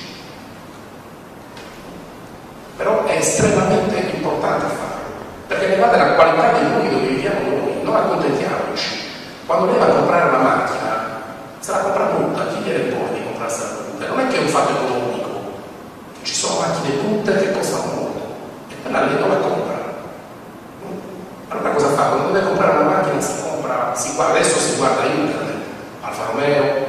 Però è estremamente importante farlo, perché ne va della qualità dei luoghi dove viviamo noi, non accontentiamoci. Quando lei va a comprare una macchina, se la compra brutta, chi gliene impone di comprarsela brutta? Non è che è un fatto economico, ci sono macchine brutte che costano molto, e quella lei non la compra. Allora cosa fa? Quando deve comprare una macchina adesso si guarda internet, Alfa Romeo,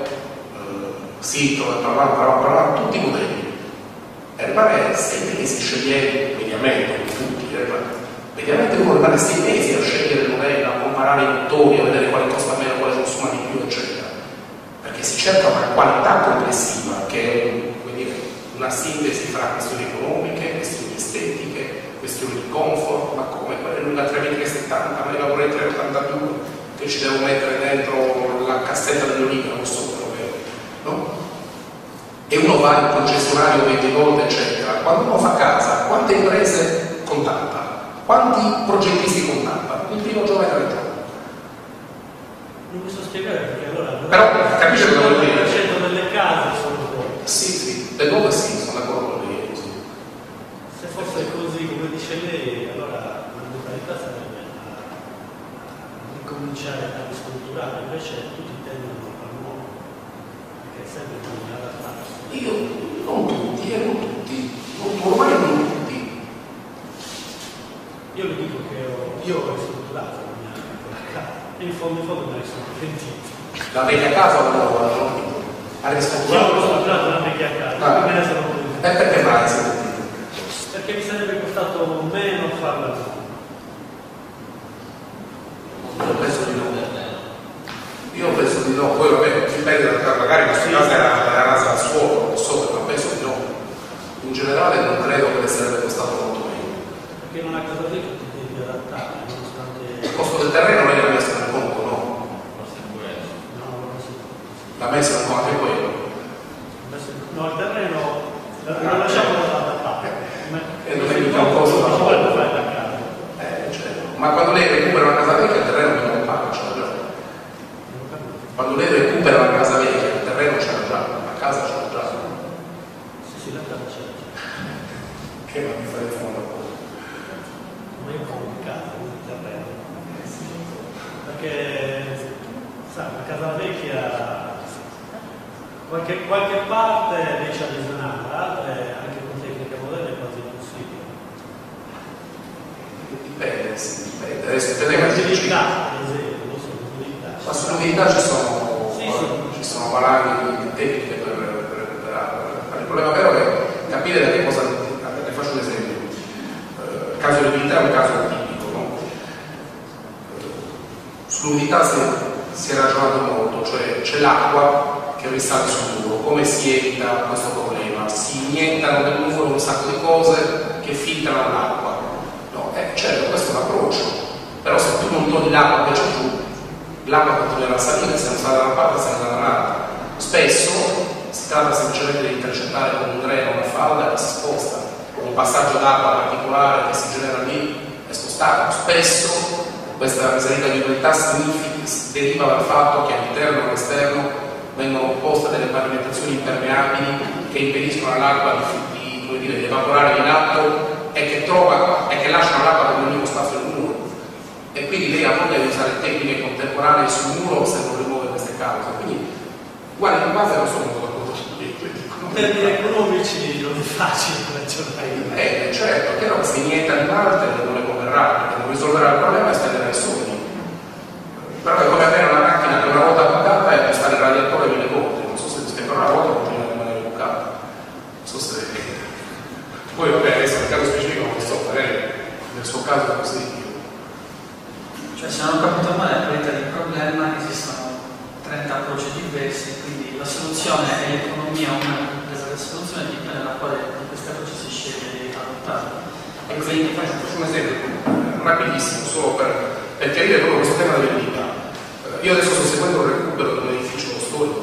Citroen, tutti i modelli. E rimane 6 mesi scegliendo, mediamente, tutti, mediamente uno rimane 6 mesi a scegliere il modello, a comparare i motori, a vedere quale costa meno, quale consuma di più, eccetera. Perché si cerca una qualità complessiva che è, come dire, una sintesi fra questioni economiche, questioni estetiche, questioni di comfort, ma come quella è lunga 3,70 m, ma io vorrei 3,82 che ci devo mettere dentro la cassetta degli olivi, non so proprio, no? E uno va in concessionario 20 volte, eccetera. Quando uno fa casa, quante imprese contatta? Quanti progettisti contatta? Il primo giorno è retro. Non mi so spiegare perché allora... Però capisci cosa vuol dire? Il 100% delle case sono nuove. Sì, le nuove sì, sono d'accordo con lei. Se fosse così come dice lei, allora la modalità sarebbe ricominciare a ristrutturare, invece tutti tendono al nuovo, perché è sempre bisogna adattarsi. Non tutti, ormai non tutti. Io le dico che io ho ristrutturato la mia casa e in fondo me ne sono pentito. La vecchia casa o la nuova? Ha ristrutturato? Io ho ristrutturato la vecchia casa, me ne sono pentito. E perché mai si è pentito? Perché mi sarebbe costato meno farla nuova. Io penso di no, poi vabbè, dipende magari questa casa era rasa al suolo, non so, ma penso di no. In generale non credo che le sarebbe costato molto meno. Perché in una casa lì tu ti devi adattare, nonostante... Il costo del terreno lei l'ha messo nel conto, no? No, non si può. L'ha messo nel conto anche quello. No, il terreno lo lasciamo adattato. E non è mica un costo da fare. Certo. Ma quando lei recupera una casa vecchia il terreno non paga, ce l'ha già. Quando lei recupera una casa vecchia il terreno ce l'ha già, la casa ce l'ha già. Sì, la casa c'è. Che non mi fai fare una cosa? Ma io come casa, non il terreno. Perché, sai, una casa vecchia, qualche parte riesce a visionare, altre anche con tecniche moderne è quasi impossibile. Dipende, sì, dipende. Adesso dipende che l'utilità, ad esempio, non so, l'utilità. Ma sull'utilità ci sono valanghi di tecniche per recuperare. Il problema vero è capire da che cosa. Ne faccio un esempio. Il caso dell'utilità è un caso tipico, no? Sull'utilità si è ragionato molto, cioè c'è l'acqua che risale sul muro. Come si evita questo problema? Si iniettano nel muro un sacco di cose che filtrano l'acqua. No, certo, questo è un approccio, però se tu non togli l'acqua che c'è giù, l'acqua continuerà a salire, se non sale da una parte sale da un'altra. Spesso si tratta semplicemente di intercettare con un dreno una falda che si sposta, con un passaggio d'acqua particolare che si genera lì è spostato. Spesso questa risalita di umidità deriva dal fatto che all'interno e all'esterno vengono poste delle pavimentazioni impermeabili che impediscono all'acqua di evaporare in alto e che lasciano l'acqua per l'unico spazio del muro. E quindi lei ha voglia di usare tecniche contemporanee sul muro se non rimuove queste cause. Quindi, guarda, in base non sono molto d'accordo su in termini economici non è facile ragionare. Certo, è chiaro che se inietta di parte non le converrà, perché non risolverà il problema e spenderà i soldi. Però è come avere una macchina che una volta bucata e aggiustare il radiatore 1000 volte. Non so se per una volta continua a rimanere bucata. Non so se. Poi vabbè, adesso nel caso specifico non so, nel suo caso è così. Cioè, se non ho capito male, la qualità del problema esistono 30 approcci diversi, quindi la soluzione è l'economia, una delle soluzioni dipende dalla quale di questi approcci si sceglie di adottare. E quindi faccio un esempio rapidissimo, solo per chiarire proprio questo tema dell'utilità. Io adesso sto seguendo il recupero di un edificio storico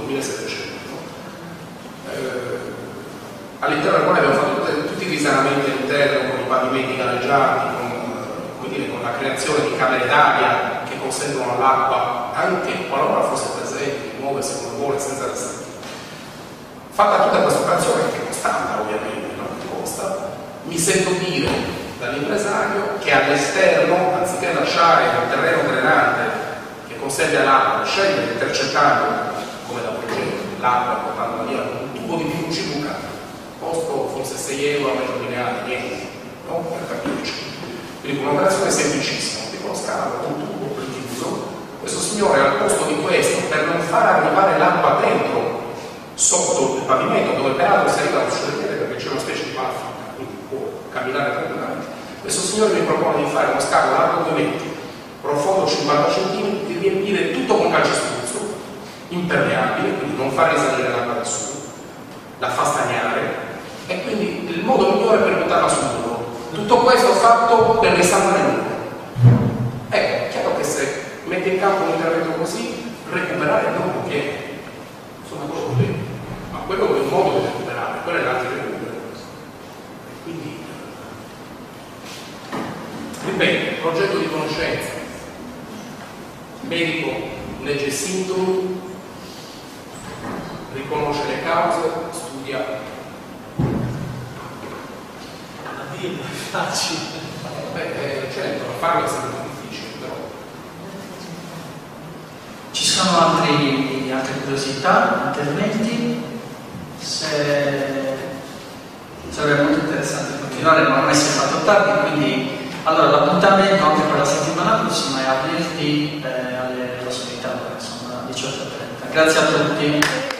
d'aria che consentono all'acqua, anche qualora fosse presente, di muoversi come vuole senza restare. Fatta tutta questa operazione, che costa ovviamente, non costa, mi sento dire dall'impresario che all'esterno, anziché lasciare un terreno drenante che consente all'acqua di scendere intercettando, come da progetto, l'acqua portandola via con un tubo di PVC bucato, costo forse 6 euro a metro lineare, niente, no? Per capirci. Quindi un'operazione semplicissima, tipo scalo, un tubo chiuso. Questo signore al posto di questo, per non far arrivare l'acqua dentro, sotto il pavimento, dove peraltro si arriva a vedere perché c'è una specie di paffica, quindi può camminare tranquillamente, questo signore mi propone di fare uno scavo largo 2 metri, profondo 50 cm, di riempire tutto con calcestruzzo, impermeabile, quindi non far risalire l'acqua da su, la fa stagnare, e quindi il modo migliore per buttarla sul muro. Tutto questo fatto per risalire il muro. Ecco, è chiaro che se mette in campo un intervento così, recuperare non conviene. Sono d'accordo con lei, ma quello è il modo di recuperare, quello è l'altro recupero. Quindi, ripeto, progetto di conoscenza. Il medico legge sintomi, riconosce le cause, studia. È facile. Certo, farlo è sempre difficile, però. Ci sono altre curiosità, interventi? Sarebbe molto interessante continuare, ma ormai si è fatto tardi, quindi allora l'appuntamento anche per la settimana prossima è a venerdì alle 18:30, insomma, 18:30. Grazie a tutti.